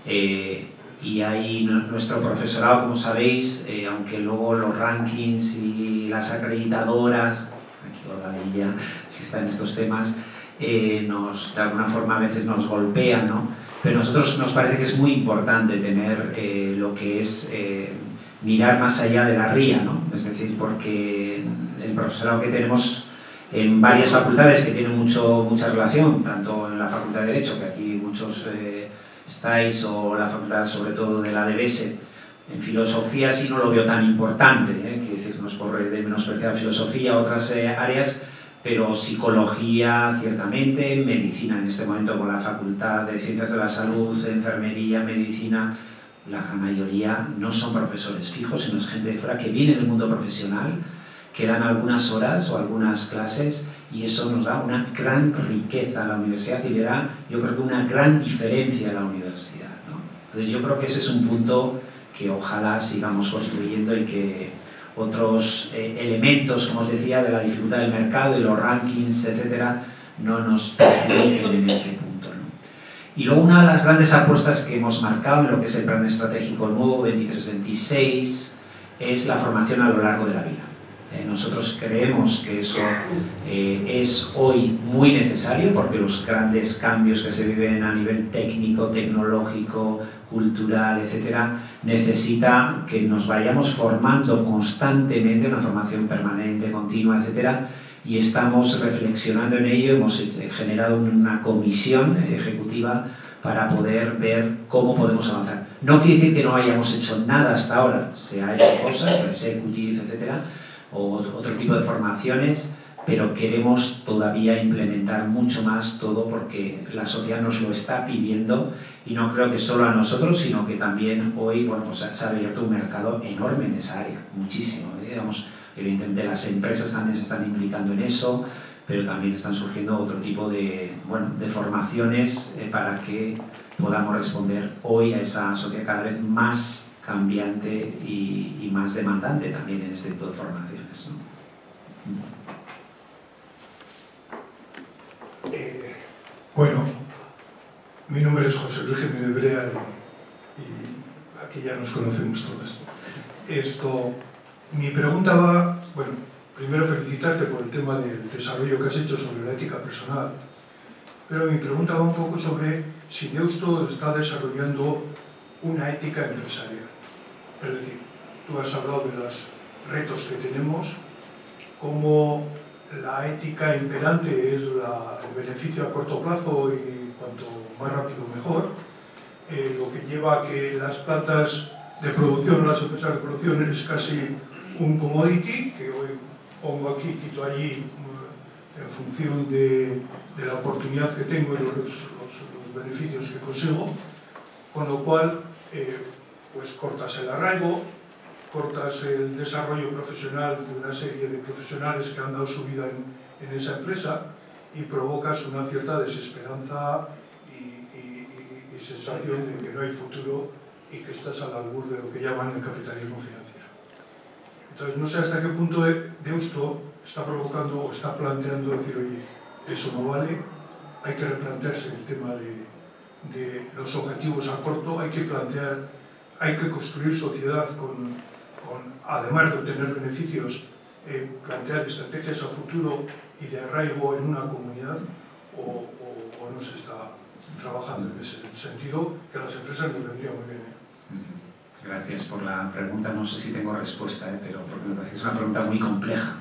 Y ahí nuestro profesorado, como sabéis, aunque luego los rankings y las acreditadoras, aquí Organilla, que está en estos temas, de alguna forma a veces nos golpean, ¿no? Pero a nosotros nos parece que es muy importante tener lo que es mirar más allá de la ría, ¿no? Es decir, porque el profesorado que tenemos en varias facultades que tienen mucha relación, tanto en la Facultad de Derecho, que aquí muchos estáis, o la facultad sobre todo de la DBS, en filosofía sí no lo veo tan importante, quiero decir, no es por menospreciar filosofía, otras áreas, pero psicología ciertamente, medicina en este momento con la Facultad de Ciencias de la Salud, enfermería, medicina, la gran mayoría no son profesores fijos, sino es gente de fuera que viene del mundo profesional, que dan algunas horas o algunas clases, y eso nos da una gran riqueza a la universidad y le da, yo creo que una gran diferencia a la universidad, ¿no? Entonces yo creo que ese es un punto que ojalá sigamos construyendo y que otros elementos, como os decía, de la dificultad del mercado y los rankings, etcétera, no nos perjudiquen en ese punto, ¿no? Y luego una de las grandes apuestas que hemos marcado en lo que es el plan estratégico nuevo 23-26 es la formación a lo largo de la vida. Nosotros creemos que eso es hoy muy necesario porque los grandes cambios que se viven a nivel técnico, tecnológico, cultural, etcétera, necesita que nos vayamos formando constantemente, una formación permanente, continua, etcétera, y estamos reflexionando en ello. Hemos generado una comisión ejecutiva para poder ver cómo podemos avanzar. No quiere decir que no hayamos hecho nada hasta ahora, se ha hecho cosas, executive, etcétera, o otro tipo de formaciones, pero queremos todavía implementar mucho más todo porque la sociedad nos lo está pidiendo, y no creo que solo a nosotros, sino que también hoy, bueno, pues se ha abierto un mercado enorme en esa área, muchísimo, digamos, evidentemente las empresas también se están implicando en eso, pero también están surgiendo otro tipo de, bueno, de formaciones para que podamos responder hoy a esa sociedad cada vez más cambiante y más demandante también en este tipo de formaciones, ¿no? Bueno, mi nombre es José Luis Jiménez Brea y aquí ya nos conocemos todos. Mi pregunta va, bueno, primero felicitarte por el tema del desarrollo que has hecho sobre la ética personal, pero mi pregunta va un poco sobre si Deusto está desarrollando una ética empresarial. Es decir, tú has hablado de los retos que tenemos cómo la ética imperante es el beneficio a corto plazo y cuanto más rápido mejor, lo que lleva a que las plantas de producción, las empresas de producción, es casi un commodity, que hoy pongo aquí, quito allí, en función de la oportunidad que tengo y los beneficios que consigo, con lo cual pues cortas el arraigo, cortas el desarrollo profesional de una serie de profesionales que han dado su vida en esa empresa y provocas una cierta desesperanza y sensación de que no hay futuro y que estás al albur de lo que llaman el capitalismo financiero. Entonces no sé hasta qué punto Deusto está provocando o está planteando decir, oye, eso no vale, hay que replantearse el tema de los objetivos a corto, hay que construir sociedad además de obtener beneficios, plantear estrategias a futuro y de arraigo en una comunidad, o no se está trabajando en ese sentido, que a las empresas les vendría muy bien. Gracias por la pregunta, no sé si tengo respuesta, pero porque me parece que es una pregunta muy compleja.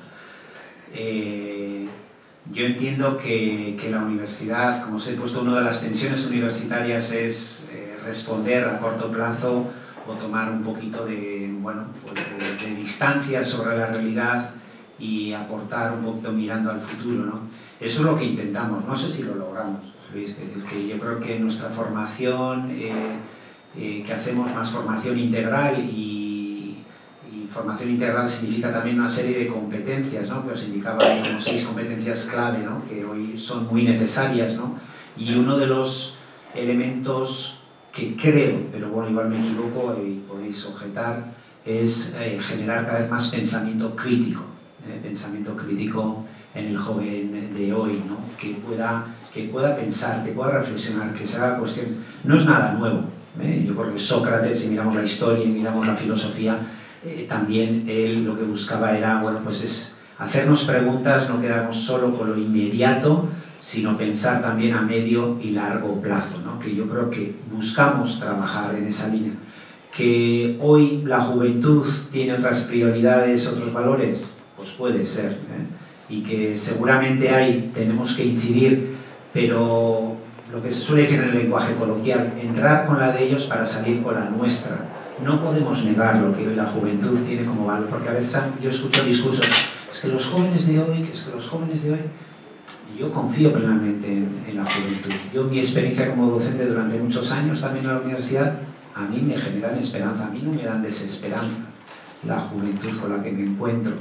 Yo entiendo que la universidad, como os he puesto, una de las tensiones universitarias es responder a corto plazo o tomar un poquito de distancia sobre la realidad y aportar un poquito mirando al futuro, ¿no? Eso es lo que intentamos, no sé si lo logramos, ¿sabéis? Que yo creo que nuestra formación, que hacemos más formación integral y formación integral significa también una serie de competencias, ¿no? Que os indicaba ahí como 6 competencias clave, ¿no? Que hoy son muy necesarias, ¿no? Y uno de los elementos que creo, pero bueno, igual me equivoco y podéis objetar, es generar cada vez más pensamiento crítico en el joven de hoy, ¿no? Que pueda pensar, que pueda reflexionar, que se haga cuestión. No es nada nuevo, yo creo que Sócrates, si miramos la historia y miramos la filosofía, también él lo que buscaba era, bueno, pues es hacernos preguntas, no quedarnos solo con lo inmediato, sino pensar también a medio y largo plazo, ¿no? Que yo creo que buscamos trabajar en esa línea. Que hoy la juventud tiene otras prioridades, otros valores, pues puede ser, y que seguramente tenemos que incidir, pero lo que se suele decir en el lenguaje coloquial, entrar con la de ellos para salir con la nuestra. No podemos negar lo que hoy la juventud tiene como valor, porque a veces yo escucho discursos, es que los jóvenes de hoy, yo confío plenamente en la juventud. Yo, mi experiencia como docente durante muchos años también en la universidad, a mí me generan esperanza, a mí no me dan desesperanza la juventud con la que me encuentro.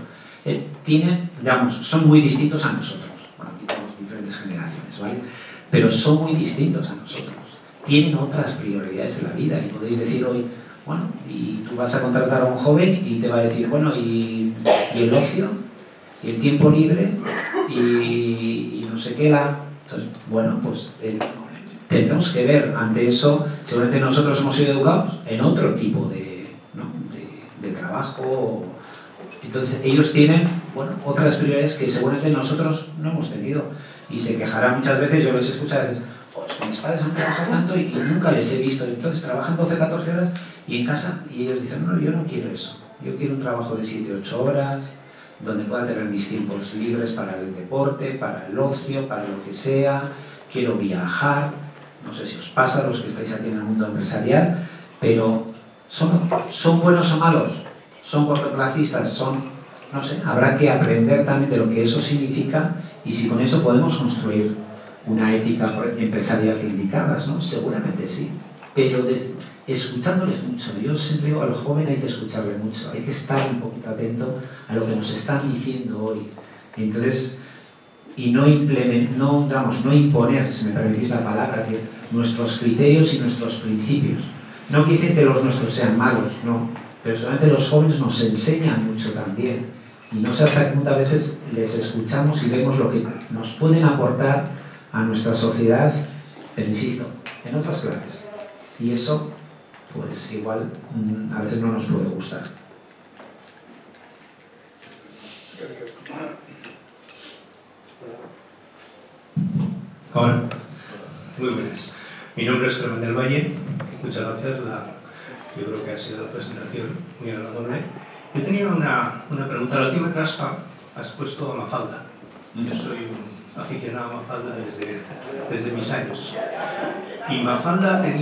Son muy distintos a nosotros. Bueno, aquí tenemos diferentes generaciones, ¿vale? Pero son muy distintos a nosotros. Tienen otras prioridades en la vida y podéis decir hoy, bueno, y tú vas a contratar a un joven y te va a decir, bueno, y el ocio, y el tiempo libre, y no sé qué, entonces, bueno, pues tendremos que ver ante eso. Seguramente nosotros hemos sido educados en otro tipo de trabajo. Entonces ellos tienen, bueno, otras prioridades que seguramente nosotros no hemos tenido, y se quejarán muchas veces. Yo les escucho a veces, pues que mis padres han trabajado tanto y nunca les he visto, entonces trabajan 12, 14 horas y en casa, y ellos dicen, no, yo no quiero eso, yo quiero un trabajo de 7, 8 horas, donde pueda tener mis tiempos libres para el deporte, para el ocio, para lo que sea, quiero viajar. No sé si os pasa a los que estáis aquí en el mundo empresarial, pero ¿son buenos o malos? ¿Son cortoplacistas? No sé, habrá que aprender también de lo que eso significa y si con eso podemos construir una ética empresarial que indicabas, ¿no? Seguramente sí, pero escuchándoles mucho. Yo siempre digo, al joven hay que escucharle mucho, hay que estar un poquito atento a lo que nos están diciendo hoy. Y entonces, y no imponer, si me permitís la palabra, nuestros criterios y nuestros principios. No quiere decir que los nuestros sean malos, no, pero solamente los jóvenes nos enseñan mucho también. Y no sé hasta qué punto a veces les escuchamos y vemos lo que nos pueden aportar a nuestra sociedad, pero insisto, en otras claves. Y eso, pues igual, a veces no nos puede gustar. Hola, muy buenas. Mi nombre es Germán del Valle. Muchas gracias. Yo creo que ha sido la presentación muy agradable. Yo tenía una pregunta. La última traspa has puesto a Mafalda. Yo soy un aficionado a Mafalda desde mis años. Y Mafalda tiene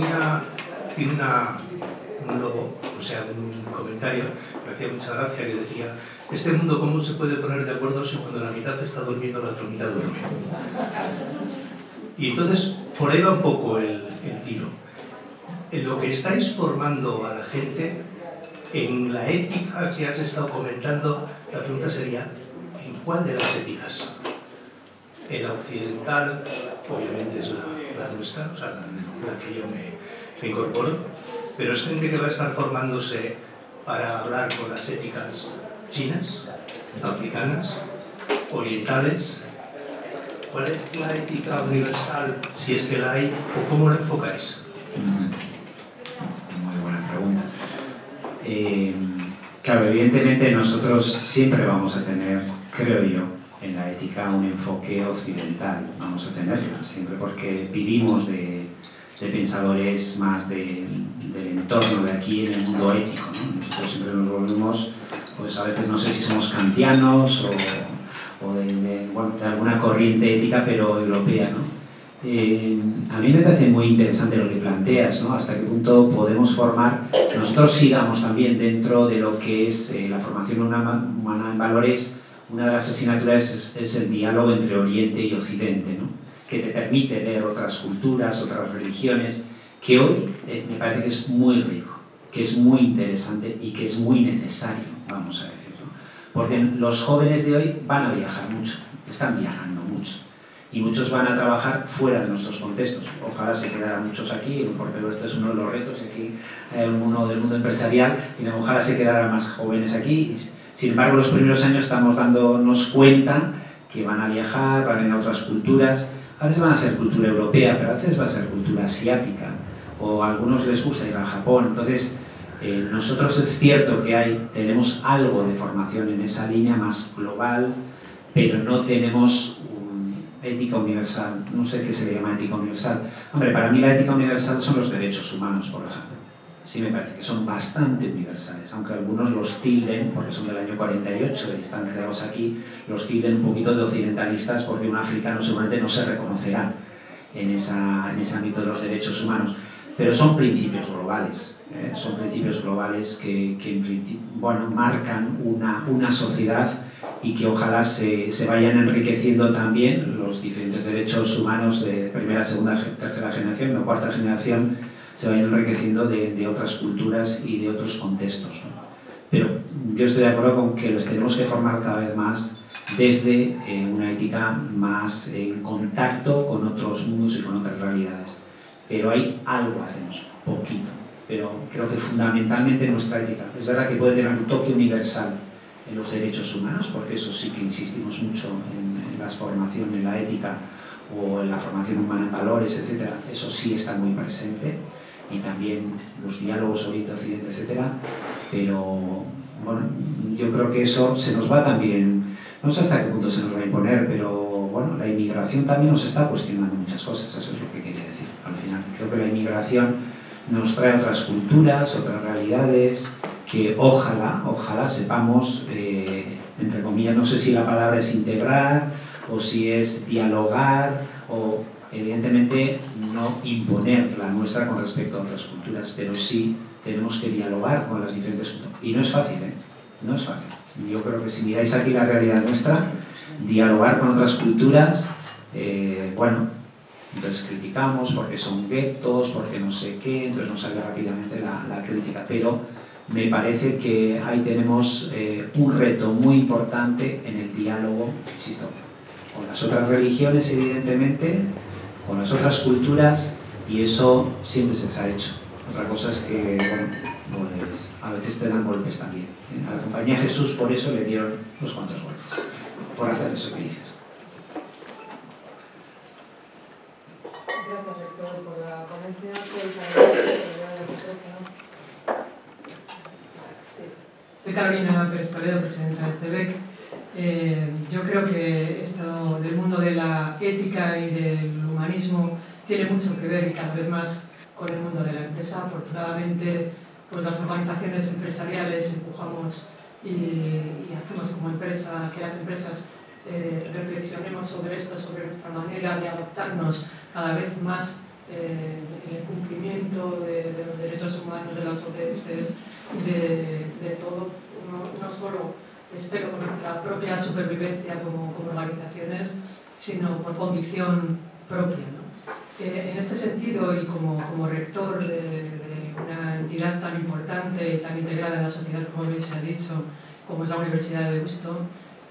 un logo, o sea, un comentario que hacía mucha gracia, que decía: este mundo, ¿cómo se puede poner de acuerdo si cuando la mitad está durmiendo la otra mitad duerme? Y entonces, por ahí va un poco el tiro. En lo que estáis formando a la gente, en la ética que has estado comentando, la pregunta sería: ¿en cuál de las éticas? En la occidental, obviamente es la nuestra, o sea, la que yo me incorporo, pero es gente que va a estar formándose para hablar con las éticas chinas, africanas, orientales. ¿Cuál es la ética universal, si es que la hay, o cómo la enfocáis? Muy buena pregunta. Claro, evidentemente nosotros siempre vamos a tener, creo yo, en la ética un enfoque occidental, vamos a tenerla, siempre, porque vivimos de pensadores más del entorno de aquí en el mundo ético, ¿no? Nosotros siempre nos volvemos, pues a veces no sé si somos kantianos o de alguna corriente ética, pero europea, ¿no? A mí me parece muy interesante lo que planteas, ¿no? Hasta qué punto podemos formar. Nosotros sí damos también dentro de lo que es la formación humana en valores. Una de las asignaturas es el diálogo entre Oriente y Occidente, ¿no? Que te permite ver otras culturas, otras religiones, que hoy me parece que es muy rico, que es muy interesante y que es muy necesario, vamos a decirlo. Porque los jóvenes de hoy van a viajar mucho, están viajando mucho, y muchos van a trabajar fuera de nuestros contextos. Ojalá se quedaran muchos aquí, porque este es uno de los retos, aquí uno del mundo empresarial, y ojalá se quedaran más jóvenes aquí. Sin embargo, los primeros años estamos dándonos cuenta que van a viajar, van a ir a otras culturas. A veces van a ser cultura europea, pero a veces va a ser cultura asiática, o a algunos les gusta ir a Japón. Entonces, nosotros es cierto que tenemos algo de formación en esa línea más global, pero no tenemos ética universal. No sé qué se le llama ética universal. Hombre, para mí la ética universal son los derechos humanos, por ejemplo. Sí me parece que son bastante universales, aunque algunos los tilden, porque son del año 48 y están creados aquí, los tilden un poquito de occidentalistas, porque un africano seguramente no se reconocerá en ese ámbito de los derechos humanos. Pero son principios globales, que en principio, bueno, marcan una sociedad, y que ojalá se vayan enriqueciendo también los diferentes derechos humanos de primera, segunda, tercera generación o cuarta generación, se vayan enriqueciendo de otras culturas y de otros contextos, ¿no? Pero yo estoy de acuerdo con que los tenemos que formar cada vez más desde una ética más en contacto con otros mundos y con otras realidades. Pero hay algo hacemos, poquito, pero creo que fundamentalmente nuestra ética. Es verdad que puede tener un toque universal en los derechos humanos, porque eso sí que insistimos mucho en la formación, en la ética o en la formación humana en valores, etc. Eso sí está muy presente, y también los diálogos Oriente-Occidente, etc. Pero bueno, yo creo que eso se nos va también, no sé hasta qué punto se nos va a imponer, pero bueno, la inmigración también nos está cuestionando muchas cosas, eso es lo que quería decir al final. Creo que la inmigración nos trae otras culturas, otras realidades, que ojalá sepamos, entre comillas, no sé si la palabra es integrar o si es dialogar, o evidentemente no imponer la nuestra con respecto a otras culturas, pero sí tenemos que dialogar con las diferentes culturas. Y no es fácil, ¿eh? No es fácil. Yo creo que si miráis aquí la realidad nuestra, dialogar con otras culturas, bueno, entonces criticamos porque son guetos, porque no sé qué, entonces nos sale rápidamente la crítica, pero me parece que ahí tenemos un reto muy importante en el diálogo, insisto, con las otras religiones, evidentemente, con las otras culturas, y eso siempre se ha hecho. Otra cosa es que, bueno, pues a veces te dan golpes también. A la Compañía de Jesús por eso le dieron unos cuantos golpes, por hacer eso que dices. Gracias, Héctor, por la ponencia. Soy Carolina López Toledo, presidenta de CEBEC. Yo creo que esto del mundo de la ética y del humanismo tiene mucho que ver, y cada vez más, con el mundo de la empresa. Afortunadamente, pues las organizaciones empresariales empujamos y hacemos como empresa, que las empresas reflexionemos sobre esto, sobre nuestra manera de adaptarnos cada vez más en el cumplimiento de los derechos humanos, de las ODS, de todo, no solo espero por nuestra propia supervivencia como organizaciones, sino por convicción propia, ¿no? En este sentido, y como rector de una entidad tan importante y tan integrada en la sociedad, como bien se ha dicho, como es la Universidad de Deusto,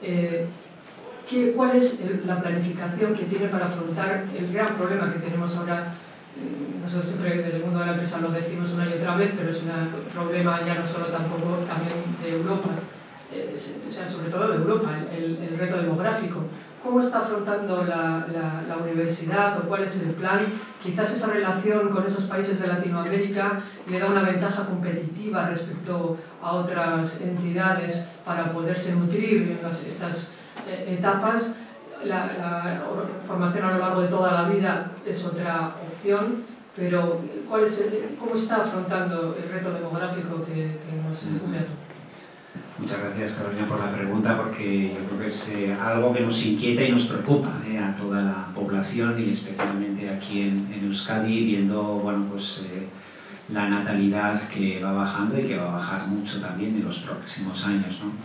¿cuál es la planificación que tiene para afrontar el gran problema que tenemos ahora? Nosotros siempre desde el mundo de la empresa lo decimos una y otra vez, pero es un problema ya no solo tampoco también de Europa, o sea, sobre todo de Europa, el reto demográfico. ¿Cómo está afrontando la universidad o cuál es el plan? Quizás esa relación con esos países de Latinoamérica le da una ventaja competitiva respecto a otras entidades para poderse nutrir en estas etapas. La formación a lo largo de toda la vida es otra opción, pero ¿cómo está afrontando el reto demográfico que nos incumbe a todos? Muchas gracias, Carolina, por la pregunta, porque yo creo que es algo que nos inquieta y nos preocupa a toda la población y especialmente aquí en Euskadi, viendo bueno, pues, la natalidad que va bajando y que va a bajar mucho también en los próximos años, ¿no?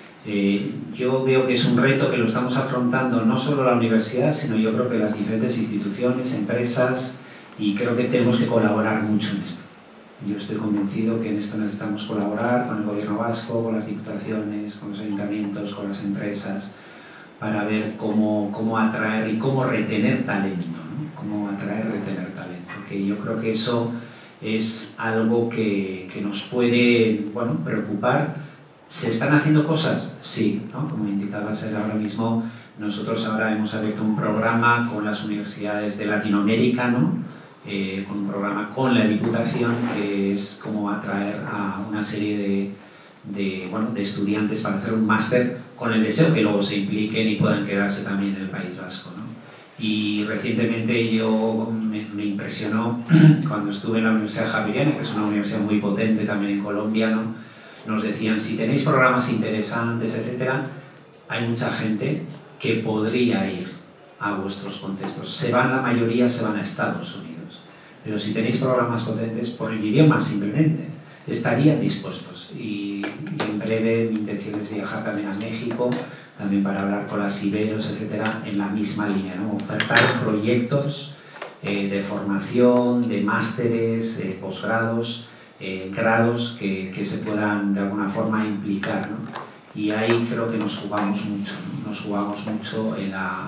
Yo veo que es un reto que lo estamos afrontando no solo la universidad, sino yo creo que las diferentes instituciones, empresas, y creo que tenemos que colaborar mucho en esto. Yo estoy convencido que en esto necesitamos colaborar con el gobierno vasco, con las diputaciones, con los ayuntamientos, con las empresas, para ver cómo atraer y cómo retener talento, ¿no? Cómo atraer y retener talento, que yo creo que eso es algo que nos puede, bueno, preocupar. ¿Se están haciendo cosas? Sí, ¿no? Como indicaba Ser ahora mismo, nosotros ahora hemos abierto un programa con las universidades de Latinoamérica, ¿no? Con un programa con la Diputación, que es como atraer a una serie de estudiantes para hacer un máster con el deseo que luego se impliquen y puedan quedarse también en el País Vasco, ¿no? Y recientemente yo me impresionó cuando estuve en la Universidad Javeriana, que es una universidad muy potente también en Colombia, ¿no? Nos decían, si tenéis programas interesantes, etcétera, hay mucha gente que podría ir a vuestros contextos. La mayoría se van a Estados Unidos. Pero si tenéis programas potentes, por el idioma simplemente, estarían dispuestos. Y en breve mi intención es viajar también a México, también para hablar con las Iberos, etcétera, en la misma línea, ¿no? Ofertar proyectos de formación, de másteres, posgrados, grados que se puedan de alguna forma implicar, ¿no? Y ahí creo que nos jugamos mucho, ¿no? Nos jugamos mucho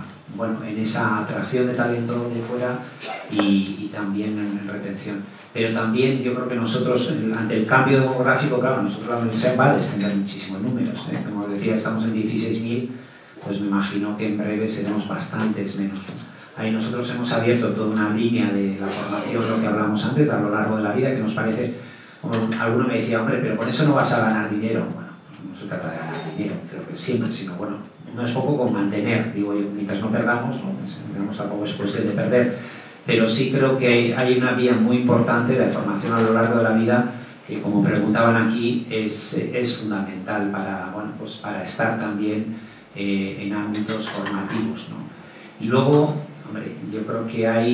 en esa atracción de talento de fuera y también en retención. Pero también yo creo que nosotros, ante el cambio demográfico, claro, nosotros la universidad va a descender muchísimos números, ¿eh? Como os decía, estamos en 16.000, pues me imagino que en breve seremos bastantes menos, ¿no? Ahí nosotros hemos abierto toda una línea de la formación, lo que hablamos antes, a lo largo de la vida, que nos parece, como alguno me decía, hombre, pero con eso no vas a ganar dinero. Bueno, pues no se trata de ganar dinero, creo que siempre, sino bueno, no es poco con mantener, digo yo, mientras no perdamos, tampoco es cuestión de perder, pero sí creo que hay una vía muy importante de formación a lo largo de la vida que, como preguntaban aquí, es fundamental para estar también en ámbitos formativos, ¿no? Y luego, hombre, yo creo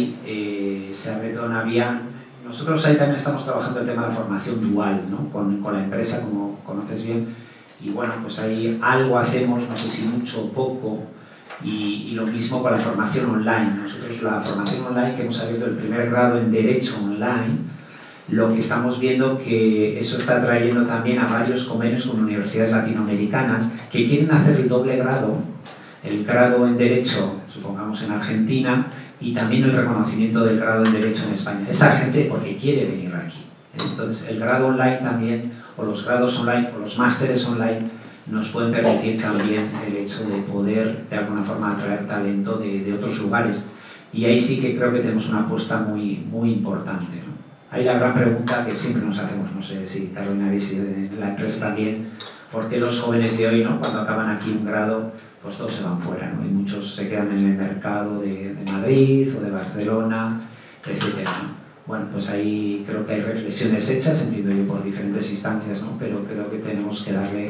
que se abre toda una vía. Nosotros ahí también estamos trabajando el tema de la formación dual, ¿no? Con la empresa, como conoces bien. Y bueno, pues ahí algo hacemos, no sé si mucho o poco, y lo mismo con la formación online. Nosotros la formación online, que hemos abierto el primer grado en Derecho Online, lo que estamos viendo que eso está trayendo también a varios convenios con universidades latinoamericanas que quieren hacer el doble grado, el grado en Derecho, supongamos en Argentina, y también el reconocimiento del grado en Derecho en España. Esa gente porque quiere venir aquí. Entonces el grado online también, o los grados online, o los másteres online, nos pueden permitir también el hecho de poder de alguna forma atraer talento de otros lugares. Y ahí sí que creo que tenemos una apuesta muy, muy importante, ¿no? Ahí la gran pregunta que siempre nos hacemos, no sé si Carolina y si la empresa también, ¿por qué los jóvenes de hoy, ¿no? Cuando acaban aquí un grado, pues todos se van fuera, ¿no? Y muchos se quedan en el mercado de Madrid o de Barcelona, etcétera, ¿no? bueno, pues ahí creo que hay reflexiones hechas, entiendo yo, por diferentes instancias, ¿no? Pero creo que tenemos que darle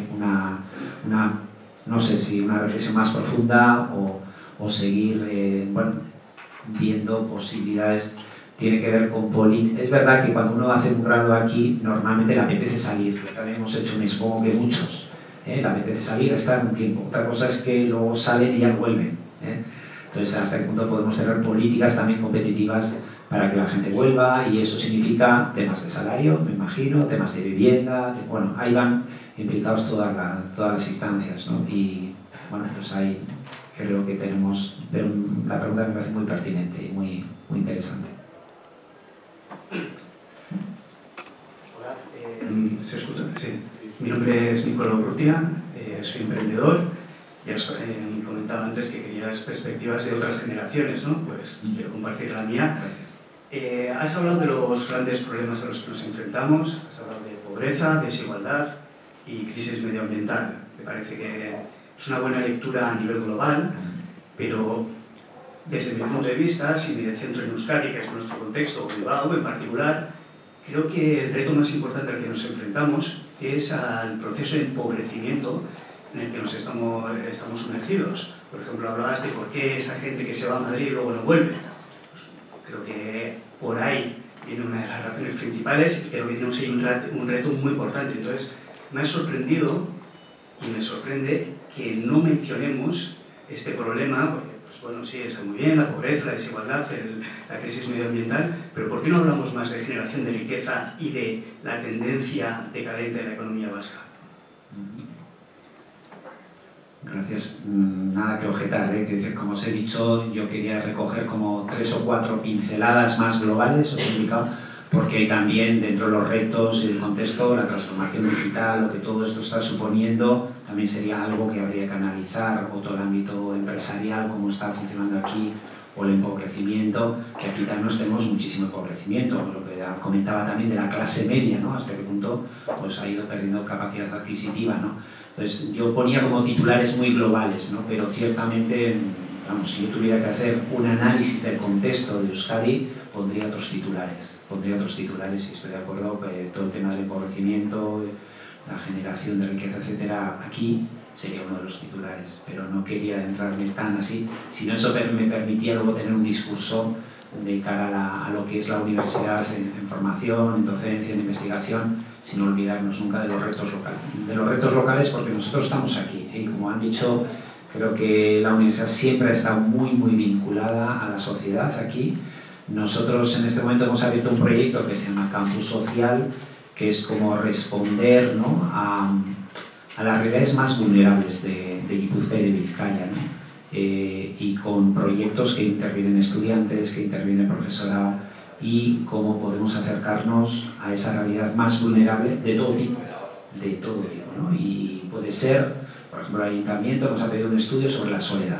no sé si una reflexión más profunda o seguir, bueno, viendo posibilidades. Tiene que ver con política. Es verdad que cuando uno hace un grado aquí, normalmente le apetece salir. Lo también hemos hecho, me supongo que muchos. Le apetece salir, estar un tiempo. Otra cosa es que luego salen y ya vuelven. Entonces, hasta qué punto podemos tener políticas también competitivas para que la gente vuelva, y eso significa temas de salario, me imagino, temas de vivienda, bueno, ahí van implicados todas las instancias, ¿no? Y bueno, pues ahí creo que tenemos, pero la pregunta me parece muy pertinente y muy interesante. Hola, ¿se escucha? Sí. Mi nombre es Nicolás Urrutia, soy emprendedor. Ya has comentado antes que querías perspectivas de otras generaciones, ¿no? Pues quiero compartir la mía. Has hablado de los grandes problemas a los que nos enfrentamos, has hablado de pobreza, desigualdad y crisis medioambiental. Me parece que es una buena lectura a nivel global, pero desde mi punto de vista, si me centro en Euskadi, que es nuestro contexto, o Bilbao en particular, creo que el reto más importante al que nos enfrentamos es al proceso de empobrecimiento en el que nos estamos sumergidos. Por ejemplo, hablabas de por qué esa gente que se va a Madrid luego no vuelve. Pues creo que por ahí viene una de las razones principales, y creo que tenemos ahí un reto muy importante. Entonces, me ha sorprendido y me sorprende que no mencionemos este problema, porque pues bueno, sí, está muy bien la pobreza, la desigualdad, la crisis medioambiental, pero ¿por qué no hablamos más de generación de riqueza y de la tendencia decadente de la economía vasca? Gracias. Nada que objetar, que como os he dicho, yo quería recoger como 3 o 4 pinceladas más globales, os he indicado, porque también dentro de los retos y el contexto, la transformación digital, lo que todo esto está suponiendo, también sería algo que habría que analizar, o todo el ámbito empresarial, cómo está funcionando aquí, o el empobrecimiento, que aquí también nos tenemos muchísimo empobrecimiento, lo que comentaba también de la clase media, ¿no? Hasta qué punto pues, ha ido perdiendo capacidad adquisitiva, ¿no? Entonces yo ponía como titulares muy globales, ¿no? Pero ciertamente, vamos, si yo tuviera que hacer un análisis del contexto de Euskadi, pondría otros titulares y estoy de acuerdo que todo el tema del empobrecimiento, la generación de riqueza, etcétera, aquí sería uno de los titulares, pero no quería adentrarme tan así, sino eso me permitía luego tener un discurso de cara a lo que es la universidad en formación, en docencia, en investigación, sin olvidarnos nunca de los retos locales. De los retos locales porque nosotros estamos aquí, y como han dicho, creo que la universidad siempre ha estado muy vinculada a la sociedad aquí. Nosotros en este momento hemos abierto un proyecto que se llama Campus Social, que es como responder, ¿no? a las realidades más vulnerables de Guipúzcoa y de Vizcaya, ¿no? Y con proyectos que intervienen estudiantes, que interviene profesorado, y cómo podemos acercarnos a esa realidad más vulnerable de todo tipo, ¿no? Y puede ser, por ejemplo, el Ayuntamiento nos ha pedido un estudio sobre la soledad.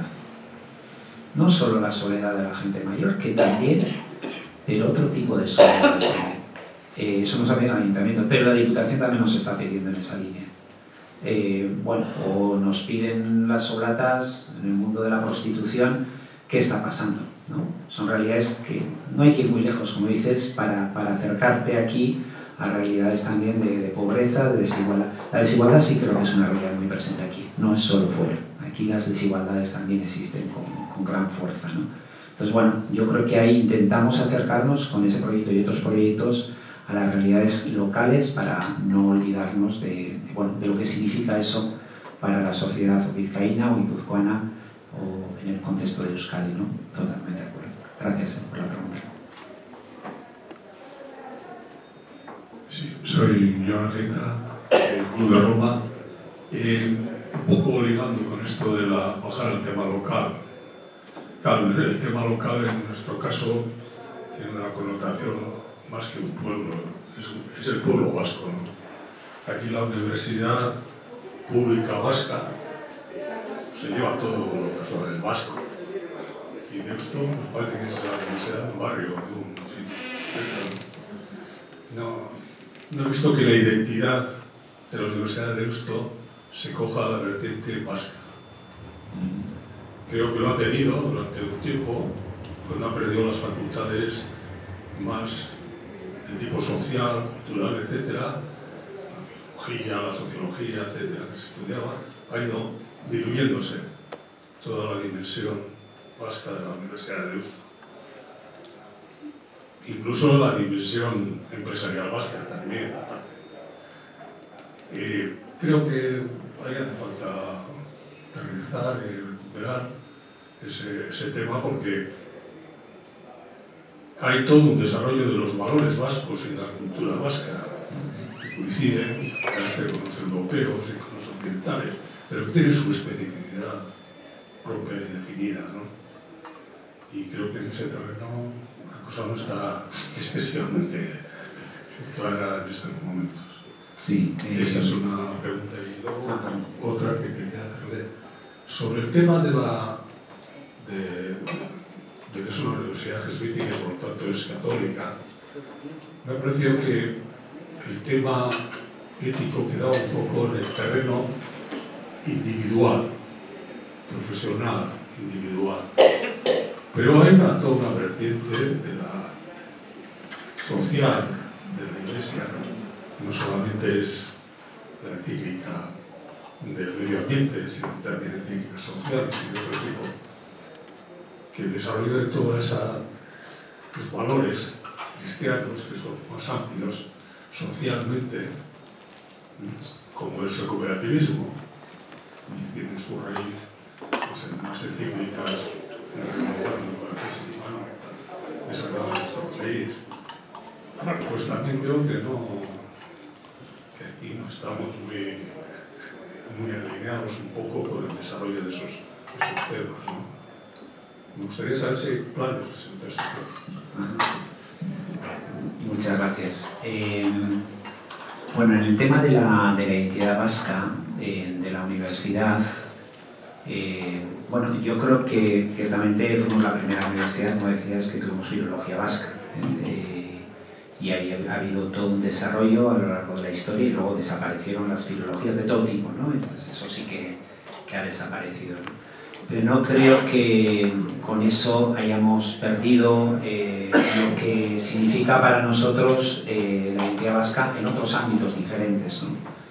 No solo la soledad de la gente mayor, que también, pero otro tipo de soledad también. Eso nos ha pedido el Ayuntamiento, pero la Diputación también nos está pidiendo en esa línea. Bueno, o nos piden las oblatas en el mundo de la prostitución, ¿qué está pasando? ¿No? Son realidades que no hay que ir muy lejos, como dices, para acercarte aquí a realidades también de pobreza, de desigualdad. La desigualdad sí creo que es una realidad muy presente aquí, no es solo fuera. Aquí las desigualdades también existen con gran fuerza, ¿no? Entonces, bueno, yo creo que ahí intentamos acercarnos con ese proyecto y otros proyectos a las realidades locales para no olvidarnos de lo que significa eso para la sociedad vizcaína o guipuzcoana o en el contexto de Euskadi, ¿no? Totalmente de acuerdo. Gracias por la pregunta. Sí, soy Joan Rita, del Club de Roma. Un poco ligando con esto de bajar al tema local. Claro, el tema local en nuestro caso tiene una connotación más que un pueblo, es el pueblo vasco, ¿no? Aquí la Universidad Pública Vasca se lleva todo lo que son el vasco. Y Deusto me parece que es la universidad de un barrio, de un sitio. No he visto que la identidad de la Universidad de Deusto se coja a la vertiente vasca. Creo que lo ha tenido durante un tiempo, cuando ha perdido las facultades más de tipo social, cultural, etcétera, la biología, la sociología, etcétera, que se estudiaba, ha ido diluyéndose toda la dimensión vasca de la Universidad de Deusto. Incluso la dimensión empresarial vasca también, aparte. Creo que ahí hace falta aterrizar y recuperar ese tema, porque hay todo un desarrollo de los valores vascos y de la cultura vasca que coinciden con los europeos y con los occidentales, pero que tienen su especificidad propia y definida, ¿no? Y creo que en ese terreno la cosa no está excesivamente clara en estos momentos. Sí, esa es una pregunta. Y luego otra que quería hacerle sobre el tema de que es una universidad jesuítica y por lo tanto es católica. Me ha parecido que el tema ético quedaba un poco en el terreno individual, profesional, individual. Pero hay toda una vertiente de la social de la Iglesia, no solamente es la encíclica del medio ambiente, sino también encíclicas sociales y de otro tipo, que el desarrollo de todos los valores cristianos, que son más amplios socialmente, como es el cooperativismo, y tiene su raíz pues, en unas encíclicas desagradables a nuestro país. Pues también creo que aquí no estamos muy alineados un poco con el desarrollo de esos temas, ¿no? Me gustaría saber si hay planes en este tema. Muchas gracias. Bueno, en el tema de la identidad vasca, de la universidad, bueno, yo creo que ciertamente fuimos la primera universidad, como decías, que tuvimos filología vasca. Y ahí ha habido todo un desarrollo a lo largo de la historia y luego desaparecieron las filologías de todo tipo, ¿no? Entonces eso sí que ha desaparecido, ¿no? Pero no creo que con eso hayamos perdido lo que significa para nosotros la identidad vasca en otros ámbitos diferentes, ¿no?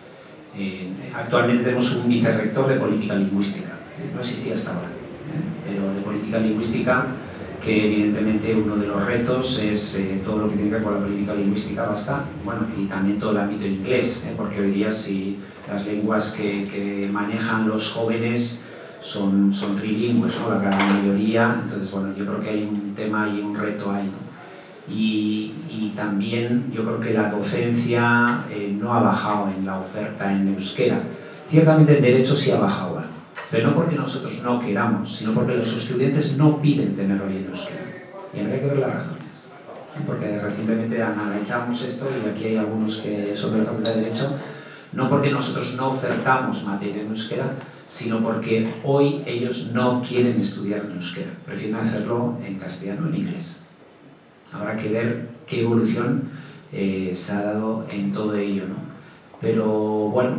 Actualmente tenemos un vicerrector de política lingüística, no existía hasta ahora, pero de política lingüística, que evidentemente uno de los retos es todo lo que tiene que ver con la política lingüística vasca, bueno, y también todo el ámbito inglés, porque hoy día si las lenguas que manejan los jóvenes son trilingües, ¿no? La gran mayoría. Entonces, bueno, yo creo que hay un tema y un reto ahí, ¿no? Y también yo creo que la docencia no ha bajado en la oferta en euskera. Ciertamente el derecho sí ha bajado algo, pero no porque nosotros no queramos, sino porque los estudiantes no piden tenerlo hoy en euskera. Y habría que ver las razones, ¿no? Porque recientemente analizamos esto y aquí hay algunos que son de la Facultad de Derecho, no porque nosotros no ofertamos materia en euskera, sino porque hoy ellos no quieren estudiar en euskera, prefieren hacerlo en castellano o en inglés. Habrá que ver qué evolución se ha dado en todo ello, ¿no? Pero bueno,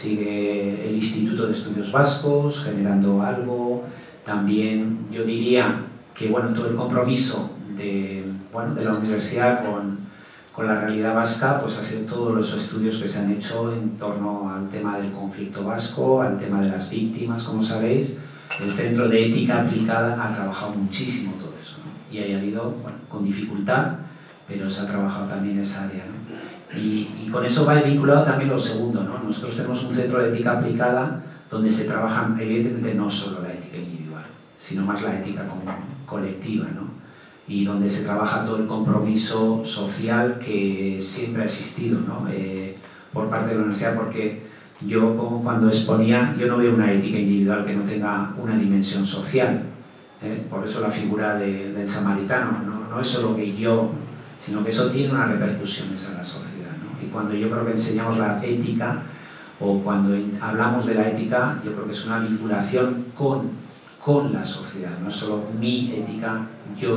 sigue el Instituto de Estudios Vascos generando algo. También yo diría que bueno, todo el compromiso de la universidad con la realidad vasca, pues ha sido todos los estudios que se han hecho en torno al tema del conflicto vasco, al tema de las víctimas, como sabéis. El Centro de Ética Aplicada ha trabajado muchísimo todo eso, ¿no? Y ha habido, bueno, con dificultad, pero se ha trabajado también esa área, ¿no? Y con eso va vinculado también lo segundo, ¿no? Nosotros tenemos un Centro de Ética Aplicada donde se trabaja, evidentemente, no solo la ética individual, sino más la ética colectiva, ¿no? Y donde se trabaja todo el compromiso social que siempre ha existido, ¿no? Por parte de la universidad, porque yo, como cuando exponía, yo no veo una ética individual que no tenga una dimensión social, por eso la figura del samaritano, no es solo que yo, sino que eso tiene unas repercusiones en la sociedad, ¿no? Y cuando yo creo que enseñamos la ética, o cuando hablamos de la ética, yo creo que es una vinculación con la sociedad, no es solo mi ética, yo,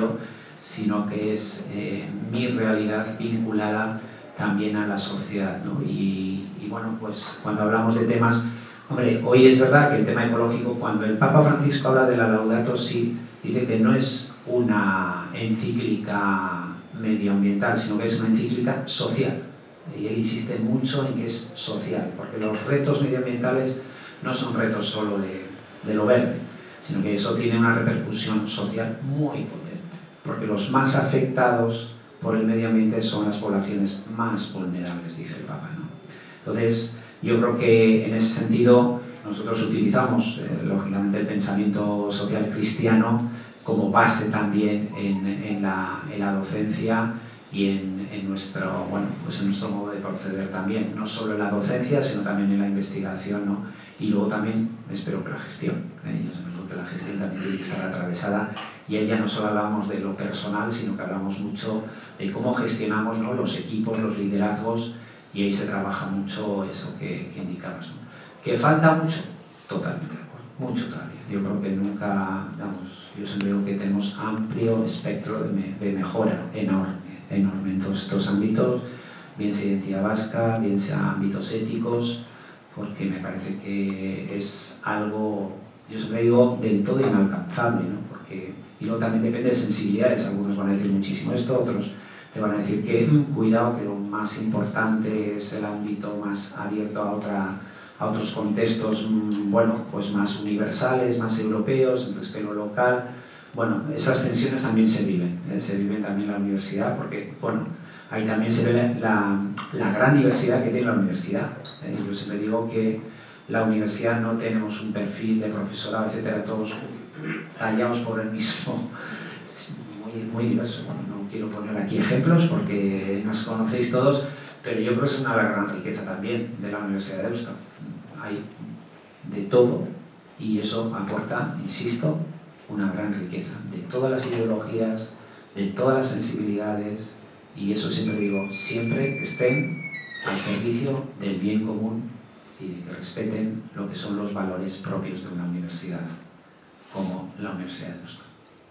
sino que es mi realidad vinculada también a la sociedad, ¿no? Y bueno, pues cuando hablamos de temas, hombre, hoy es verdad que el tema ecológico, cuando el Papa Francisco habla de la Laudato Si, dice que no es una encíclica medioambiental, sino que es una encíclica social. Y él insiste mucho en que es social, porque los retos medioambientales no son retos solo de lo verde, sino que eso tiene una repercusión social muy potente, porque los más afectados por el medio ambiente son las poblaciones más vulnerables, dice el Papa, ¿no? Entonces, yo creo que en ese sentido nosotros utilizamos, lógicamente, el pensamiento social cristiano como base también en la docencia y en nuestro, bueno, pues en nuestro modo de proceder también, no solo en la docencia, sino también en la investigación, ¿no? Y luego también, espero que la gestión, yo siempre digo que la gestión también tiene que estar atravesada, y ahí ya no solo hablamos de lo personal, sino que hablamos mucho de cómo gestionamos, ¿no?, los equipos, los liderazgos, y ahí se trabaja mucho eso que indicabas, ¿no? ¿Que falta mucho? Totalmente de acuerdo, mucho todavía. Yo creo que nunca, yo siempre digo que tenemos amplio espectro de mejora enorme en todos estos ámbitos, bien sea identidad vasca, bien sea ámbitos éticos, porque me parece que es algo, yo siempre digo, del todo inalcanzable, ¿no? Porque, y luego también depende de sensibilidades, algunos van a decir muchísimo esto, otros te van a decir que cuidado, que lo más importante es el ámbito más abierto a otros contextos, bueno, pues más universales, más europeos, entonces que lo local. Bueno, esas tensiones también se viven también en la universidad, porque, bueno, ahí también se ve la gran diversidad que tiene la universidad. Yo siempre digo que la universidad no tenemos un perfil de profesorado, etcétera, todos tallados por el mismo, muy diverso. Bueno, no quiero poner aquí ejemplos porque nos conocéis todos, pero yo creo que es una gran riqueza también de la Universidad de Deusto. Hay de todo y eso aporta, insisto, una gran riqueza, de todas las ideologías, de todas las sensibilidades, y eso siempre digo, siempre que estén al servicio del bien común y de que respeten lo que son los valores propios de una universidad, como la Universidad de Deusto.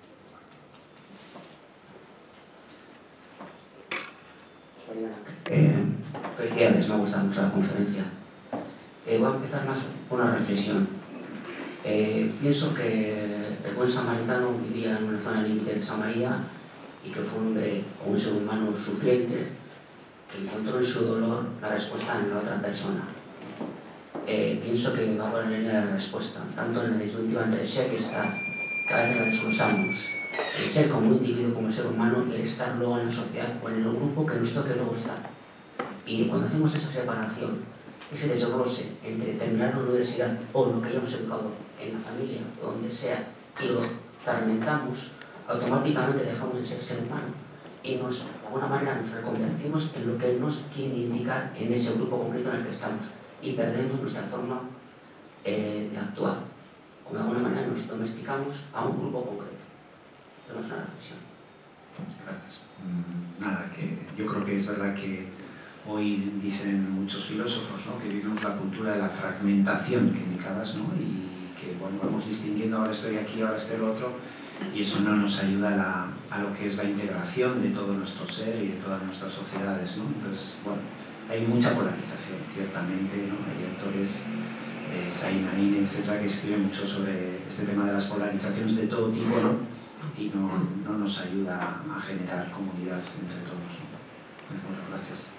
Felicidades, me ha gustado mucho la conferencia. Voy a empezar más con una reflexión. Pienso que el buen samaritano vivía en una zona límite de Samaria y que fue un ser humano sufriente que encontró en su dolor la respuesta en la otra persona. Pienso que va por la línea de la respuesta, tanto en la disyuntiva entre ser y estar, que a veces la desglosamos. El ser como un individuo, como ser humano, y el estar luego en la sociedad o en el grupo que nos toque luego estar. Y cuando hacemos esa separación, ese desglose entre terminar la universidad o lo que hayamos educado en la familia o donde sea y lo fragmentamos, automáticamente dejamos de ser ser humano y de alguna manera nos reconvertimos en lo que nos quiere indicar en ese grupo concreto en el que estamos y perdemos nuestra forma de actuar, o de alguna manera nos domesticamos a un grupo concreto. Eso es una reflexión. Gracias. Nada, que yo creo que es verdad que hoy dicen muchos filósofos, ¿no?, que vivimos la cultura de la fragmentación que indicabas, ¿no?, y que, bueno, vamos distinguiendo, ahora estoy aquí, ahora estoy el otro, y eso no nos ayuda a lo que es la integración de todo nuestro ser y de todas nuestras sociedades, ¿no? Entonces, bueno, hay mucha polarización, ciertamente, ¿no? Hay autores, Sain Ain, etcétera, que escriben mucho sobre este tema de las polarizaciones de todo tipo, ¿no?, y no nos ayuda a generar comunidad entre todos, ¿no? Bueno, gracias.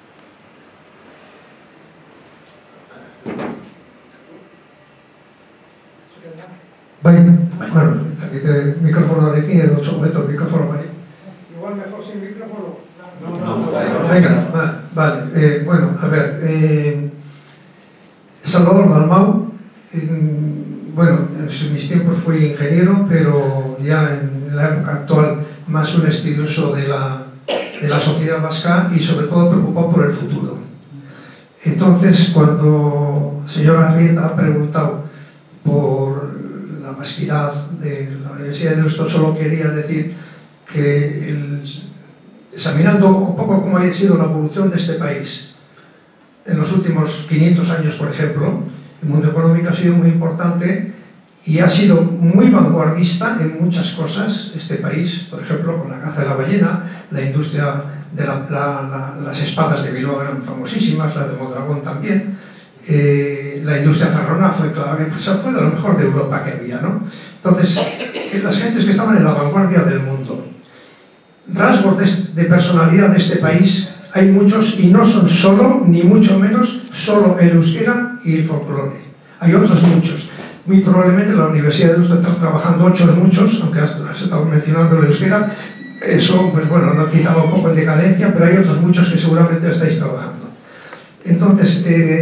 Bueno, aquí micrófono de aquí y de 8 metros, micrófono para ahí. Igual mejor sin micrófono. Venga, vale. Bueno, a ver, Salvador Dalmau, bueno, en mis tiempos fui ingeniero, pero ya en la época actual más un estudioso de la sociedad vasca y sobre todo preocupado por el futuro. Entonces, cuando el señor Arrieta ha preguntado por la vasquidad de la Universidad de Deusto, solo quería decir que examinando un poco cómo ha sido la evolución de este país en los últimos 500 años, por ejemplo, el mundo económico ha sido muy importante y ha sido muy vanguardista en muchas cosas este país, por ejemplo, con la caza de la ballena, la industria de las espadas de Bilbao eran famosísimas, la de Mondragón también, la industria ferrona fue clave, fue de lo mejor de Europa que había, ¿no? Entonces, las gentes que estaban en la vanguardia del mundo. rasgos de personalidad de este país hay muchos y no son solo, ni mucho menos, solo el euskera y el folclore. Hay otros muchos. Muy probablemente la Universidad de Deusto está trabajando muchos, aunque has estado mencionando el euskera, eso, pues bueno, no quizá un poco en decadencia, pero hay otros muchos que seguramente estáis trabajando. Entonces,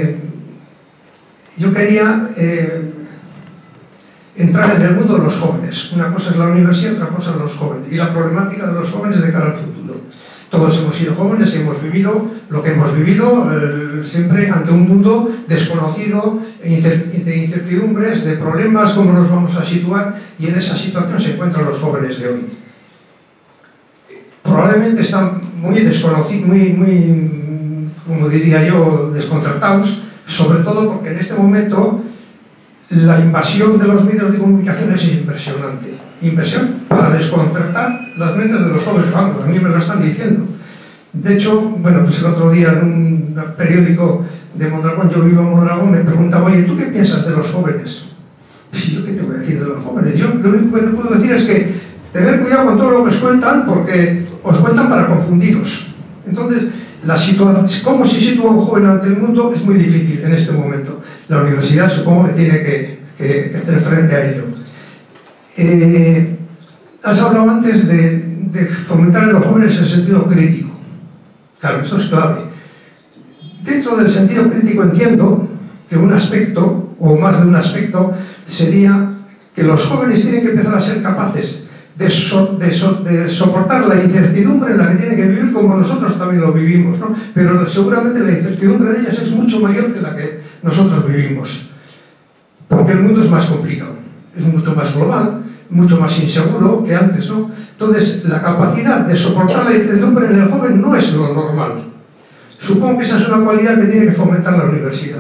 yo quería entrar en el mundo de los jóvenes. Una cosa es la universidad, otra cosa es los jóvenes. Y la problemática de los jóvenes de cara al futuro. Todos hemos sido jóvenes y hemos vivido lo que hemos vivido, siempre ante un mundo desconocido, de incertidumbres, de problemas, cómo nos vamos a situar, y en esa situación se encuentran los jóvenes de hoy. Probablemente están muy desconocidos, muy, como diría yo, desconcertados, sobre todo porque en este momento la invasión de los medios de comunicación es impresionante. Inversión para desconcertar las mentes de los jóvenes. Vamos, a mí me lo están diciendo. De hecho, bueno, pues el otro día en un periódico de Mondragón, yo vivo en Mondragón, me preguntaba, oye, ¿tú qué piensas de los jóvenes? Y yo, ¿qué te voy a decir de los jóvenes? Yo lo único que te puedo decir es que tener cuidado con todo lo que os cuentan, porque os cuentan para confundiros. Entonces, la situación, cómo se sitúa un joven ante el mundo es muy difícil en este momento. La universidad supongo que tiene que hacer frente a ello. Has hablado antes de fomentar en los jóvenes el sentido crítico. Claro, eso es clave. Dentro del sentido crítico entiendo que un aspecto, o más de un aspecto, sería que los jóvenes tienen que empezar a ser capaces de soportar la incertidumbre en la que tienen que vivir, como nosotros también lo vivimos, ¿no? Pero seguramente la incertidumbre de ellas es mucho mayor que la que nosotros vivimos, porque el mundo es más complicado, es mucho más global, mucho más inseguro que antes, ¿no? Entonces, la capacidad de soportar la incertidumbre en el joven no es lo normal. Supongo que esa es una cualidad que tiene que fomentar la universidad.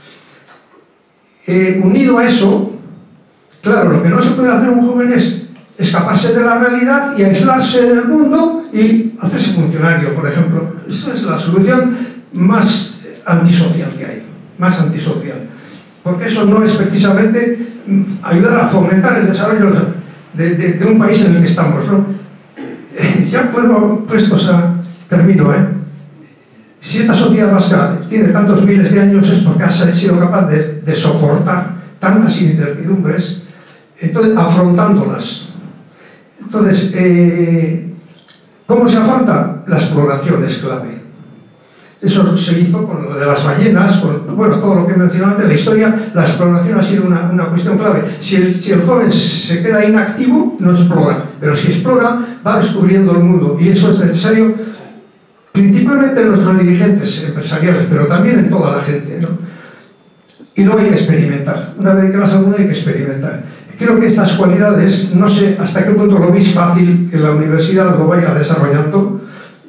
Unido a eso, claro, lo que no se puede hacer un joven es escaparse de la realidad y aislarse del mundo y hacerse funcionario, por ejemplo. Esa es la solución más antisocial que hay, más antisocial. Porque eso no es precisamente ayudar a fomentar el desarrollo de un país en el que estamos, ¿no? Ya termino, ¿eh? Si esta sociedad vasca tiene tantos miles de años es porque ha sido capaz de soportar tantas incertidumbres, entonces, afrontándolas. Entonces, ¿cómo se afronta? La exploración es clave. Eso se hizo con lo de las ballenas, con bueno, todo lo que he mencionado antes, la historia, la exploración ha sido una cuestión clave. Si el joven se queda inactivo, no explora, pero si explora, va descubriendo el mundo, y eso es necesario principalmente en nuestros dirigentes empresariales, pero también en toda la gente, ¿no? Y luego hay que experimentar. Una vez que vas al mundo hay que experimentar. Creo que estas cualidades, no sé hasta qué punto lo veis fácil que la universidad lo vaya desarrollando.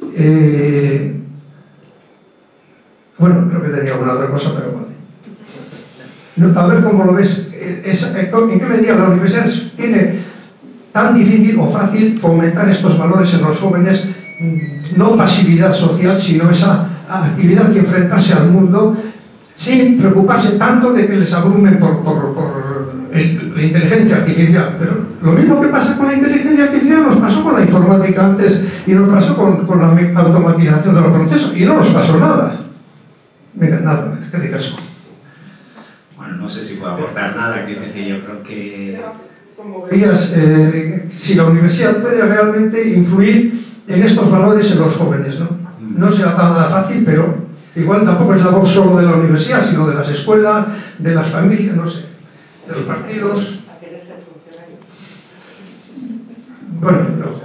Bueno, creo que tenía alguna otra cosa, pero bueno. A ver cómo lo ves. ¿En qué medida la universidad tiene tan difícil o fácil fomentar estos valores en los jóvenes? No pasividad social, sino esa actividad y enfrentarse al mundo sin preocuparse tanto de que les abrumen por la inteligencia artificial. Pero lo mismo que pasa con la inteligencia artificial nos pasó con la informática antes y nos pasó con la automatización de los procesos y no nos pasó nada. Mira, nada, es que digas eso. Bueno, no sé si puedo aportar nada, que yo creo que... Como veías, si la universidad puede realmente influir en estos valores en los jóvenes, ¿no? No será nada fácil, pero igual tampoco es labor solo de la universidad, sino de las escuelas, de las familias, no sé, de los partidos. Bueno,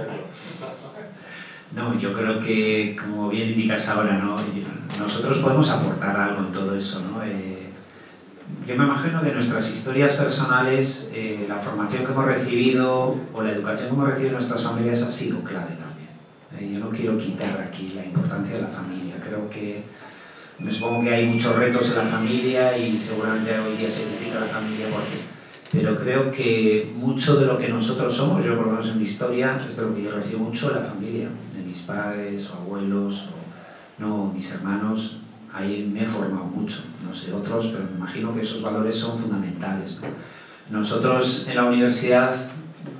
no, yo creo que, como bien indicas ahora, ¿no? Nosotros podemos aportar algo en todo eso, ¿no? Yo me imagino que nuestras historias personales, la formación que hemos recibido o la educación que hemos recibido en nuestras familias ha sido clave también. Yo no quiero quitar aquí la importancia de la familia. Creo que, me supongo que hay muchos retos en la familia y seguramente hoy día se critica la familia pero creo que mucho de lo que nosotros somos, yo por lo menos en mi historia, es de lo que yo recibo mucho de la familia, de mis padres o abuelos, o mis hermanos. Ahí me he formado mucho, no sé otros, pero me imagino que esos valores son fundamentales, ¿no? Nosotros en la universidad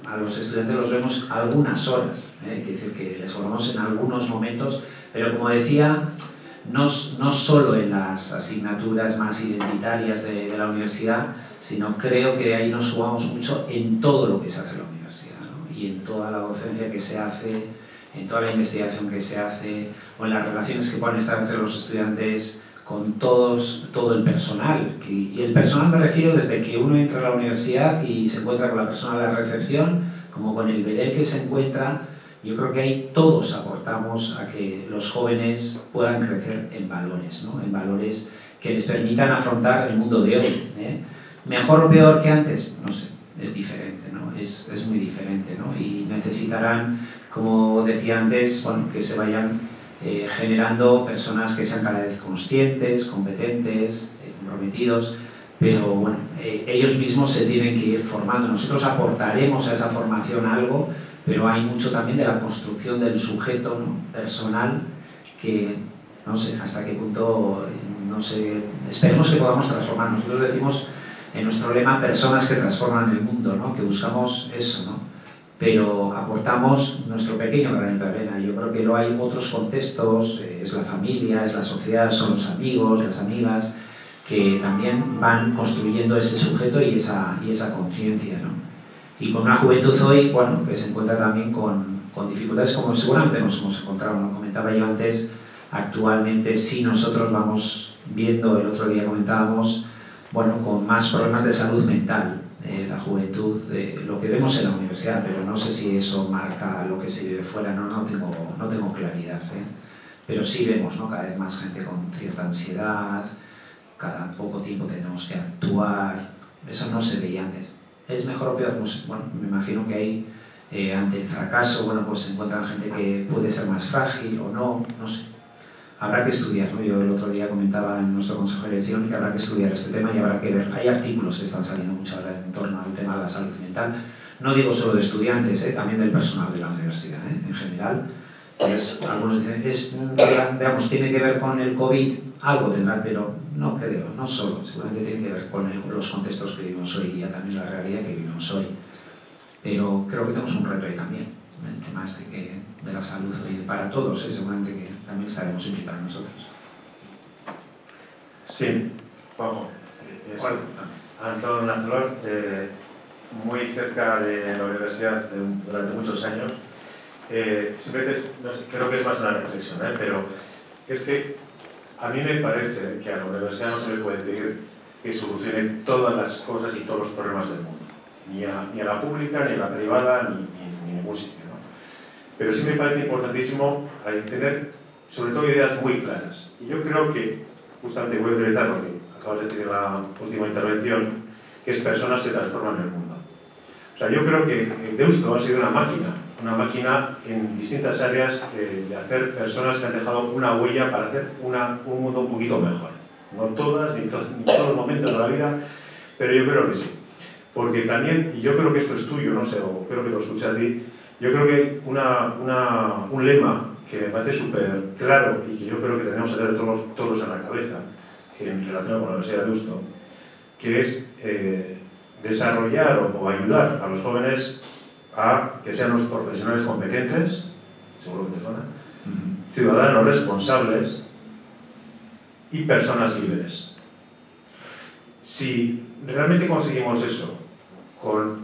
a los estudiantes los vemos algunas horas, quiere decir que les formamos en algunos momentos, pero como decía, no solo en las asignaturas más identitarias de la universidad, sino creo que ahí nos jugamos mucho en todo lo que se hace en la universidad, ¿no? Y en toda la docencia que se hace, en toda la investigación que se hace, o en las relaciones que puedan establecer los estudiantes con todo el personal. Y el personal me refiero desde que uno entra a la universidad y se encuentra con la persona de la recepción, como con el bedel que se encuentra. Yo creo que ahí todos aportamos a que los jóvenes puedan crecer en valores, ¿no? En valores que les permitan afrontar el mundo de hoy, ¿eh? ¿Mejor o peor que antes? No sé, es diferente, ¿no? Es muy diferente, ¿no? Y necesitarán, como decía antes, bueno, que se vayan generando personas que sean cada vez conscientes, competentes, comprometidos, pero bueno, ellos mismos se tienen que ir formando. Nosotros aportaremos a esa formación algo, pero hay mucho también de la construcción del sujeto, ¿no? Personal, que no sé hasta qué punto, no sé, esperemos que podamos transformar. Nosotros decimos en nuestro lema personas que transforman el mundo, ¿no? Que buscamos eso, ¿no? Pero aportamos nuestro pequeño granito de arena. Yo creo que luego hay otros contextos, es la familia, es la sociedad, son los amigos, las amigas, que también van construyendo ese sujeto y esa conciencia, ¿no? Y con una juventud hoy, bueno, que se encuentra también con dificultades como seguramente nos hemos encontrado, ¿no? Comentaba yo antes, actualmente sí nosotros vamos viendo, el otro día comentábamos, bueno, con más problemas de salud mental, la juventud, lo que vemos en la universidad, pero no sé si eso marca lo que se vive fuera, no tengo claridad, ¿eh? Pero sí vemos, ¿no? Cada vez más gente con cierta ansiedad, cada poco tiempo tenemos que actuar, eso no se veía antes. ¿Es mejor o peor? No sé. Bueno, me imagino que ahí, ante el fracaso, bueno, pues se encuentran gente que puede ser más frágil o no sé. Habrá que estudiar, ¿no? Yo el otro día comentaba en nuestro consejo de dirección que habrá que estudiar este tema y habrá que ver. Hay artículos que están saliendo mucho ahora en torno al tema de la salud mental. No digo solo de estudiantes, también del personal de la universidad, en general. Pues, algunos dicen, digamos, tiene que ver con el COVID, algo tendrá, pero no creo, no solo. Seguramente tiene que ver con los contextos que vivimos hoy día, también la realidad que vivimos hoy. Pero creo que tenemos un reto ahí también, el tema de la salud hoy para todos, seguramente que también estaremos implicados nosotros. Sí, Juanjo. Antón Nazlor, muy cerca de la universidad durante muchos años. Siempre creo que es más una reflexión, pero es que a mí me parece que a la universidad no se le puede pedir que solucione todas las cosas y todos los problemas del mundo, ni a la pública, ni a la privada, ni ningún sitio, ¿no? Pero sí me parece importantísimo tener sobre todo ideas muy claras, y yo creo que justamente voy a utilizar lo que acabas de decir en la última intervención, que es personas que transforman el mundo. O sea, yo creo que Deusto ha sido una máquina en distintas áreas de hacer personas que han dejado una huella para hacer un mundo un poquito mejor. No todas, ni todos los momentos de la vida, pero yo creo que sí. Porque también, y yo creo que esto es tuyo, no sé, o creo que lo escuché a ti, yo creo que hay un lema que me parece súper claro y que yo creo que tenemos que tener todos en la cabeza, en relación con la Universidad de Deusto, que es desarrollar o ayudar a los jóvenes a que sean los profesionales competentes, seguro que te suena, ciudadanos responsables y personas libres. Si realmente conseguimos eso con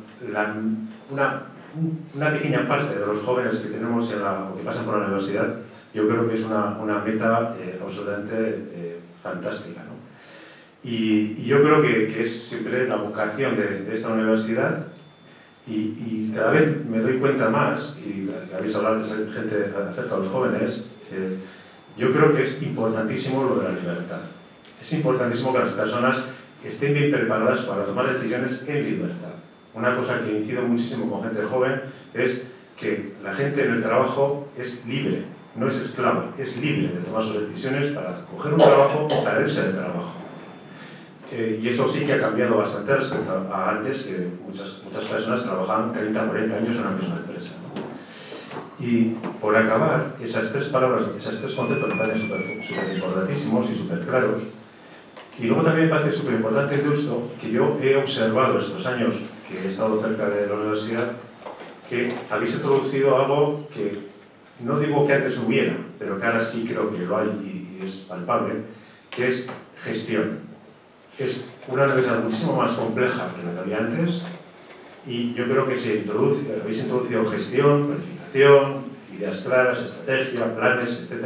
una pequeña parte de los jóvenes que tenemos o que pasan por la universidad, yo creo que es una meta absolutamente fantástica, ¿no? Y yo creo que es siempre la vocación de esta universidad. Y cada vez me doy cuenta más, y que habéis hablado de gente acerca de los jóvenes, yo creo que es importantísimo lo de la libertad. Es importantísimo que las personas estén bien preparadas para tomar decisiones en libertad. Una cosa que incido muchísimo con gente joven es que la gente en el trabajo es libre, no es esclava, es libre de tomar sus decisiones para coger un trabajo o para irse del trabajo. Y eso sí que ha cambiado bastante respecto a antes, que muchas personas trabajaban 30 o 40 años en una misma empresa, ¿no? Y por acabar, esas tres palabras, esos tres conceptos me parecen súper importantísimos y súper claros. Y luego también me parece súper importante el Deusto, que yo he observado estos años que he estado cerca de la universidad, que habéis introducido algo que no digo que antes hubiera, pero que ahora sí creo que lo hay y es palpable, que es gestión. Es una universidad muchísimo más compleja que la que había antes y yo creo que habéis introducido gestión, planificación, ideas claras, estrategia, planes, etc.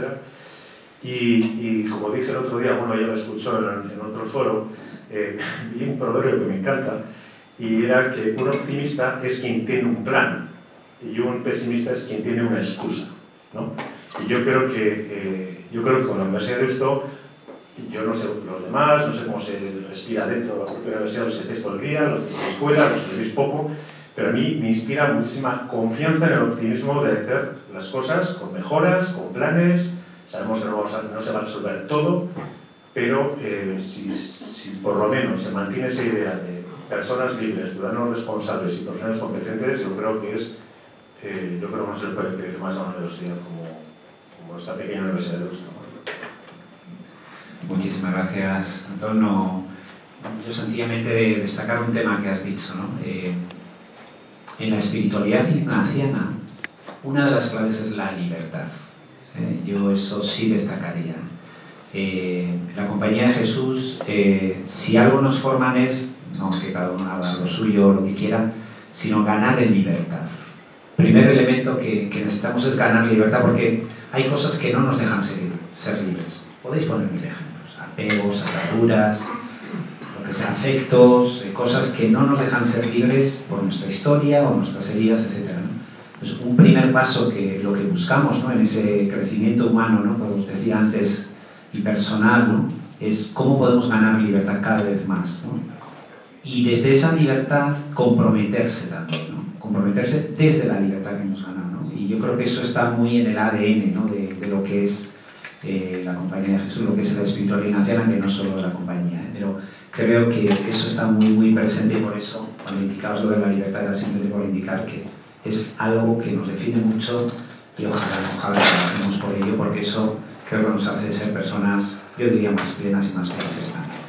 Y como dije el otro día, bueno, ya lo escuchó en otro foro, vi un proverbio que me encanta y era que un optimista es quien tiene un plan y un pesimista es quien tiene una excusa, ¿no? Y yo creo que con la Universidad de Deusto, yo no sé los demás, no sé cómo se respira dentro de la propia universidad, los que estéis todo el día, los que estéis fuera, los que veis poco, pero a mí me inspira muchísima confianza en el optimismo de hacer las cosas con mejoras, con planes. Sabemos que no se va a resolver todo, pero si por lo menos se mantiene esa idea de personas libres, ciudadanos responsables y profesionales competentes, yo creo que no se le puede pedir más a una universidad como esta pequeña Universidad de Deusto. Muchísimas gracias, Antonio. Yo sencillamente destacar un tema que has dicho, ¿no? En la espiritualidad ignaciana, una de las claves es la libertad. Yo eso sí destacaría. La Compañía de Jesús, si algo nos forman es, no que cada uno haga lo suyo o lo que quiera, sino ganar en libertad. Primer elemento que necesitamos es ganar libertad, porque hay cosas que no nos dejan ser libres. Podéis poner mil ejemplos: apegos, ataduras, lo que sea, afectos, cosas que no nos dejan ser libres por nuestra historia o nuestras heridas, etc. Pues un primer paso, que lo que buscamos, ¿no?, en ese crecimiento humano, ¿no?, como os decía antes, y personal, ¿no?, es cómo podemos ganar libertad cada vez más, ¿no? Y desde esa libertad comprometerse también, ¿no? Comprometerse desde la libertad que hemos ganado, ¿no? Y yo creo que eso está muy en el ADN, ¿no?, de lo que es la Compañía de Jesús, lo que es la espiritualidad ignaciana, que no solo de la compañía, pero creo que eso está muy, muy presente, y por eso cuando indicabas lo de la libertad era simplemente por indicar que es algo que nos define mucho y ojalá trabajemos por ello, porque eso creo que nos hace ser personas, yo diría, más plenas y más felices también.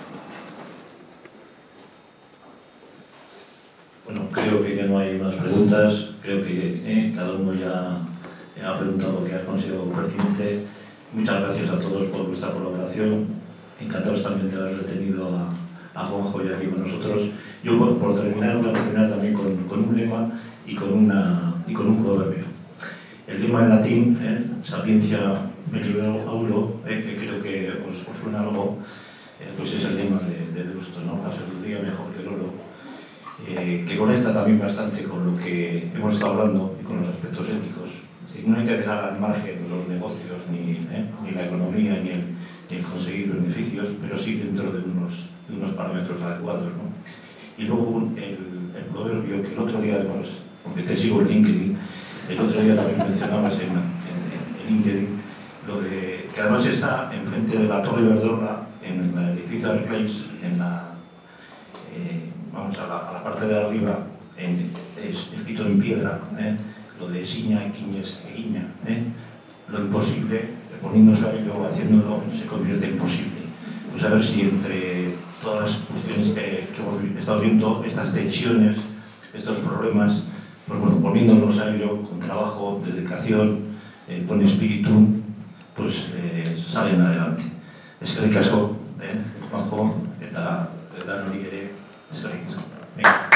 Bueno, creo que ya no hay más preguntas, creo que cada uno ya ha preguntado lo que ha considerado pertinente. Muchas gracias a todos por vuestra colaboración, encantados también de haber tenido a Juanjo ya aquí con nosotros. Yo por terminar, voy a terminar también con un lema y con un proverbio. El lema en latín, sapiencia melior auro, que creo que os suena algo, pues es el lema de Deusto, ¿no? La sabiduría mejor que el oro, que conecta también bastante con lo que hemos estado hablando y con los aspectos éticos. Es decir, no hay que dejar al margen de los negocios, ni la economía, ni el conseguir beneficios, pero sí dentro de unos parámetros adecuados, ¿no? Y luego el proverbio que el otro día, además, porque te sigo en LinkedIn, el otro día también mencionabas en LinkedIn, lo de que además está enfrente de la Torre Iberdrola, en el edificio de Arclays, vamos a la parte de arriba, escrito en piedra, lo de Siña, Quiñes, Guiña, lo imposible, poniéndose a ello, haciéndolo, se convierte en posible. Pues a ver si entre todas las cuestiones que hemos estado viendo, estas tensiones, estos problemas, pues bueno, poniéndonos a ello con trabajo, dedicación, con espíritu, pues salen adelante. Eskerrik asko, Juanjo, eta nori ere, eskerrik asko.